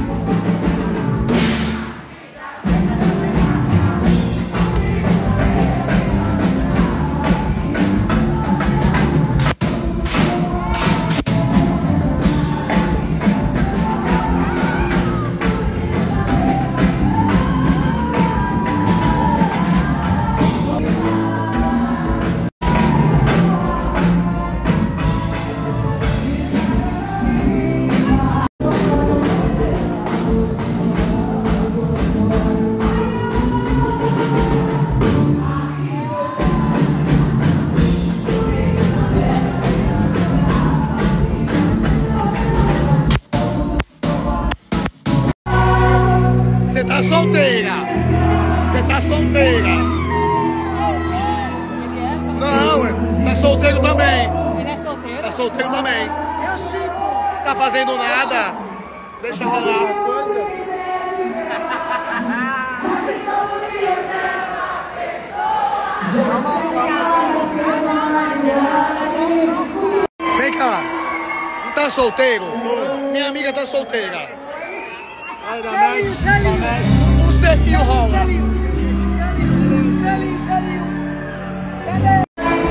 S13: Você tá solteira. Você tá solteira. Não, tá solteiro também.
S15: Ele é solteiro?
S13: Tá solteiro também. Tá fazendo nada. Deixa rolar. Vem cá. Não tá solteiro? Minha amiga tá solteira.
S22: Selinho, selinho.
S13: O selinho rola.
S22: Selinho, selinho, selinho. Cadê?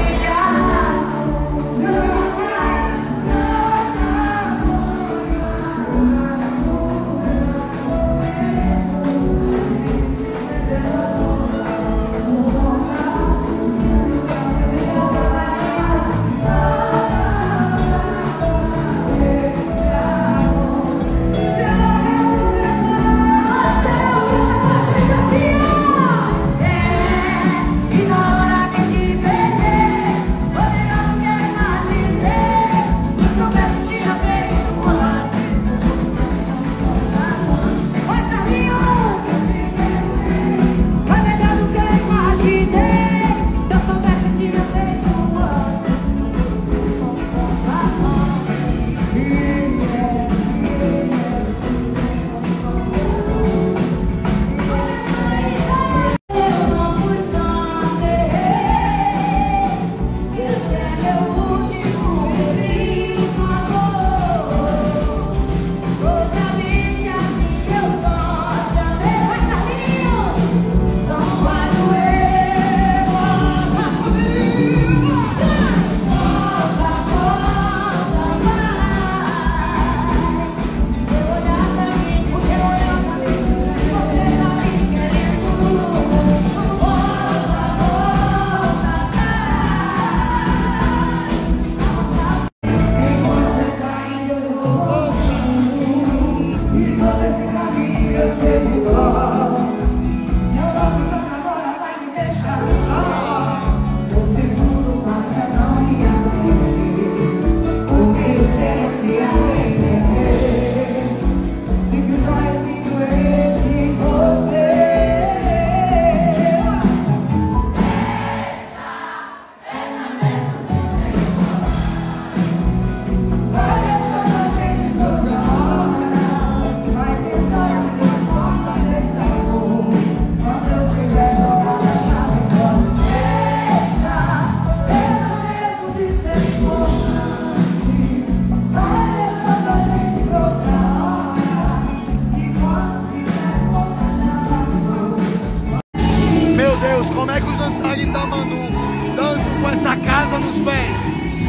S13: Como é que os dançarinos da Manu dançam com essa casa nos pés?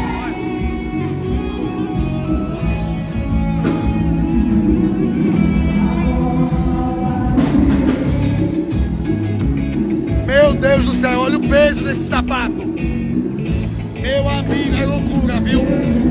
S13: Meu Deus do céu, olha o peso desse sapato. Meu amigo, é loucura, viu?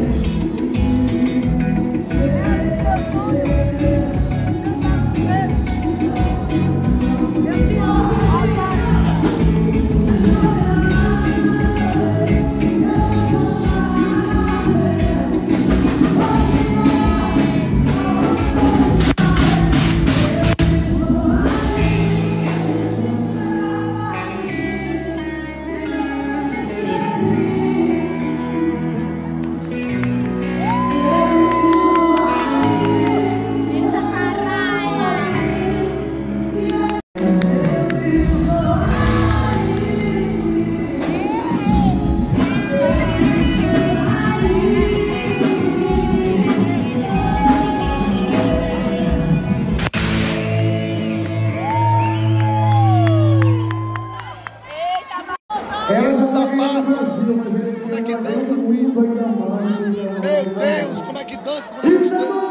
S13: Esse sapato, como é que dança? Meu Deus, como é que dança? Como é que dança?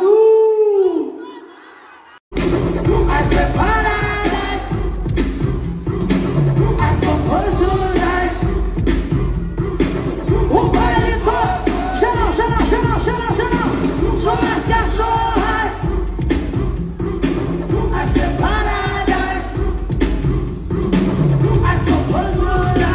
S22: As preparadas, as composturas, o baile todo, geral, geral, geral, geral, geral, são as cachorras, as preparadas, as composturas.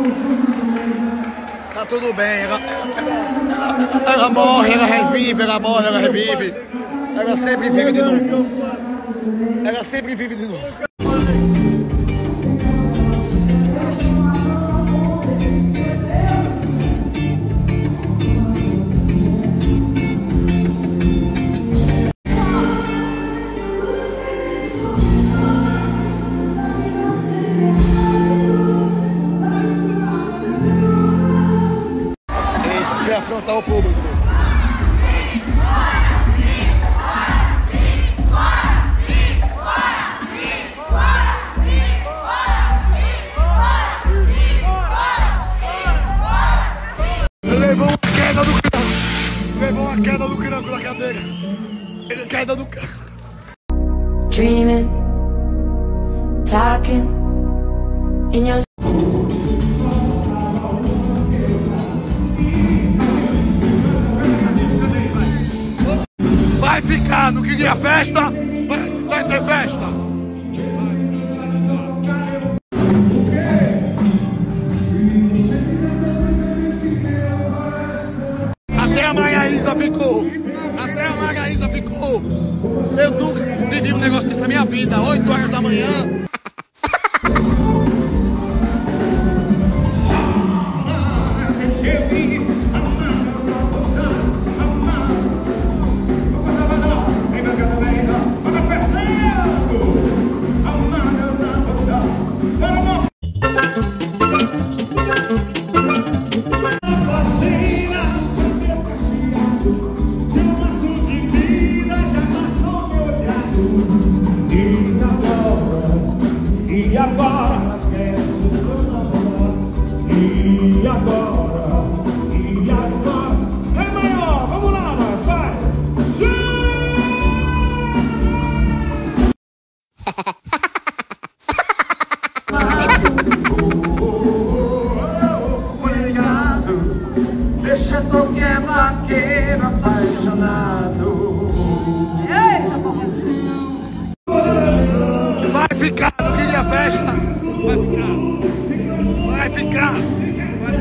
S13: Tá tudo bem, ela, ela, ela morre, ela revive, ela morre, ela revive. Ela sempre vive de novo. Ela sempre vive de novo. Você afrontar o público. Levou uma queda do cranco. Levou uma queda do cranco da cadeira. Ele queda do cranco.
S22: Dreaming, talking in your
S13: Vai ficar, não queria festa? Vai, vai ter festa. Até a Maria Isa ficou. Até a Maria Isa ficou. Eu nunca vivi um negócio desse na minha vida. oito horas da manhã.
S19: E agora, e agora, e agora, é maior, vamos lá, nós, vai!
S22: deixa qualquer vaqueiro apaixonado. Eita,
S13: vai ficar, não queria festa. Vai ficar. Vai ficar. Vai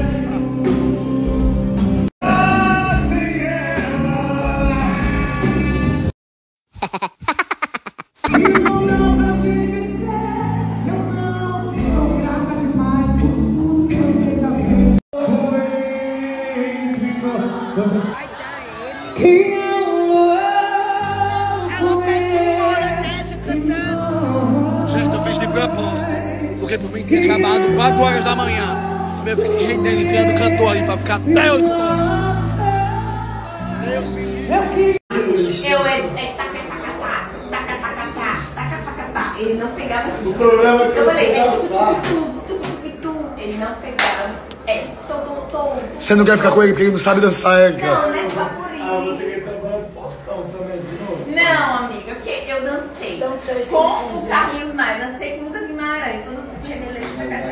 S13: Gente, eu fiz de propósito, porque por mim tinha acabado quatro horas da manhã. Meu filho rendendo, enfiando o cantor ali pra ficar até oito horas. Deus me livre.
S10: Eu é tacatacatá, tacatacatá, tacatacatá. Ele não pegava.
S19: O problema é que
S10: eu
S19: você
S10: falei, é
S19: dançar.
S10: ele não pegava. É, tô, tô, tô.
S13: Você não quer ficar com ele porque ele não sabe dançar, Érica?
S10: Não, não é só por isso.
S19: Ah, vou ter que trabalhar de Faustão também de novo.
S10: Não, amiga, porque eu dancei
S19: Então, você é
S10: com o Carlinhos Maia, dancei com o Lucas Guimarães, todos com remelete,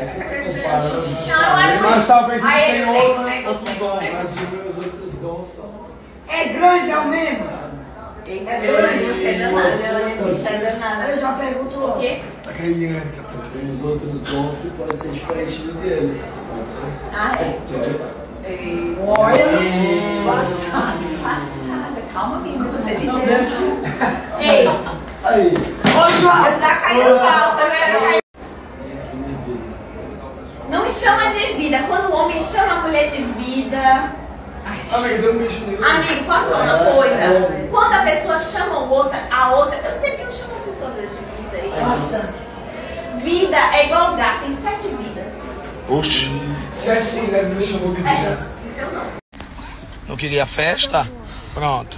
S19: Mas talvez ele
S10: Aí
S19: tenha
S10: ele
S19: outro,
S10: pega,
S19: outros
S10: pega,
S19: dons,
S10: pega.
S19: mas os meus outros dons são...
S10: É grande, aumenta. Eita, Deolane, você é danada, Deolane, você é danada. Eu já pergunto logo. O quê?
S19: Aquele Érica, tem os outros dons que podem ser diferentes do deles, pode ser?
S10: Ah, é?
S19: É.
S10: Olha, passada. Passada, calma, amigo, você é ligeiro. Ei,
S19: aí.
S10: Ô, João, eu já caí no pau, também. Não me chama de vida. Quando o homem chama a mulher de vida...
S19: Amiga, deu um bicho nele.
S10: Amigo, posso falar uma coisa? Quando a pessoa chama o outra, a outra... Eu sei que eu chamo as pessoas de vida aí. Nossa. Vida é igual gato, tem sete vidas.
S13: Oxi.
S19: Sete mulheres me chamou de vida.
S10: É, então não.
S13: Não queria festa? Pronto.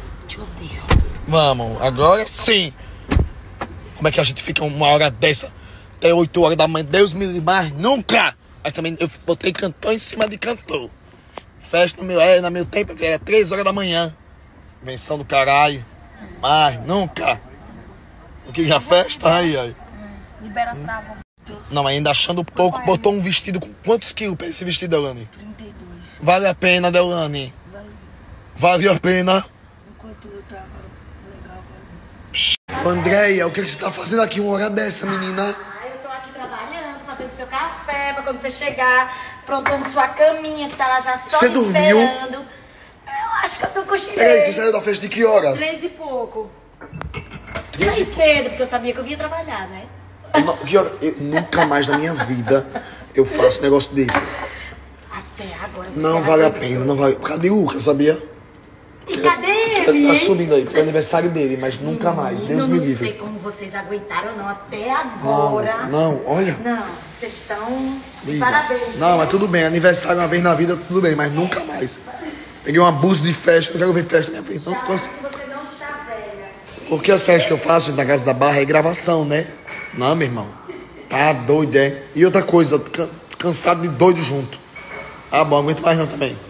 S13: Vamos, agora sim. Como é que a gente fica uma hora dessa até oito horas da manhã? Deus me livre, mais nunca! Mas também eu botei cantor em cima de cantor. Festa no meu, é, no meu tempo era três horas da manhã. Invenção do caralho. Mas nunca. Não queria festa? Aí, aí.
S12: Libera a trava.
S13: Não, mas ainda achando pouco, botou um vestido com quantos quilos pra esse vestido, Deolane?
S12: trinta e dois.
S13: Vale a pena, Deolane?
S12: Valeu.
S13: Vale a pena?
S12: Enquanto eu tava legal, valeu.
S13: Andréia, o que, que você tá fazendo aqui uma hora dessa, menina?
S6: Ah, eu tô aqui trabalhando, fazendo seu café, pra quando você chegar, prontando sua caminha, que tá lá já só
S1: Você
S6: me
S1: dormiu?
S6: esperando. Eu acho que eu tô cochilei.
S1: Peraí, você saiu da festa de que horas?
S6: Três e pouco.
S1: Três
S6: Saí
S1: e-
S6: cedo, porque eu sabia que eu ia trabalhar, né?
S1: Eu não- que hora? Eu nunca mais na minha vida eu faço um negócio desse.
S6: Até agora você
S1: Não vale a
S6: aguentou.
S1: pena, não vale. Cadê o Lucas, sabia?
S6: E cadê ele?
S1: Ele tá
S6: hein?
S1: subindo aí, porque é aniversário dele, mas nunca mais. Deus
S6: Eu
S1: me
S6: não sei
S1: livre.
S6: como vocês aguentaram, não, até agora.
S1: Não, não, olha.
S6: Não, vocês estão de
S1: Liga.
S6: parabéns.
S1: Não, mas tudo bem, aniversário uma vez na vida, tudo bem, mas nunca mais. Peguei um abuso de festa, não quero ver festa na minha frente. Não, tô assim.
S6: Você não está velha.
S1: Porque as festas que eu faço na Casa da Barra é gravação, né? Não, meu irmão. Tá doido, é? E outra coisa, can- cansado de doido junto. Ah, bom, aguento mais não também.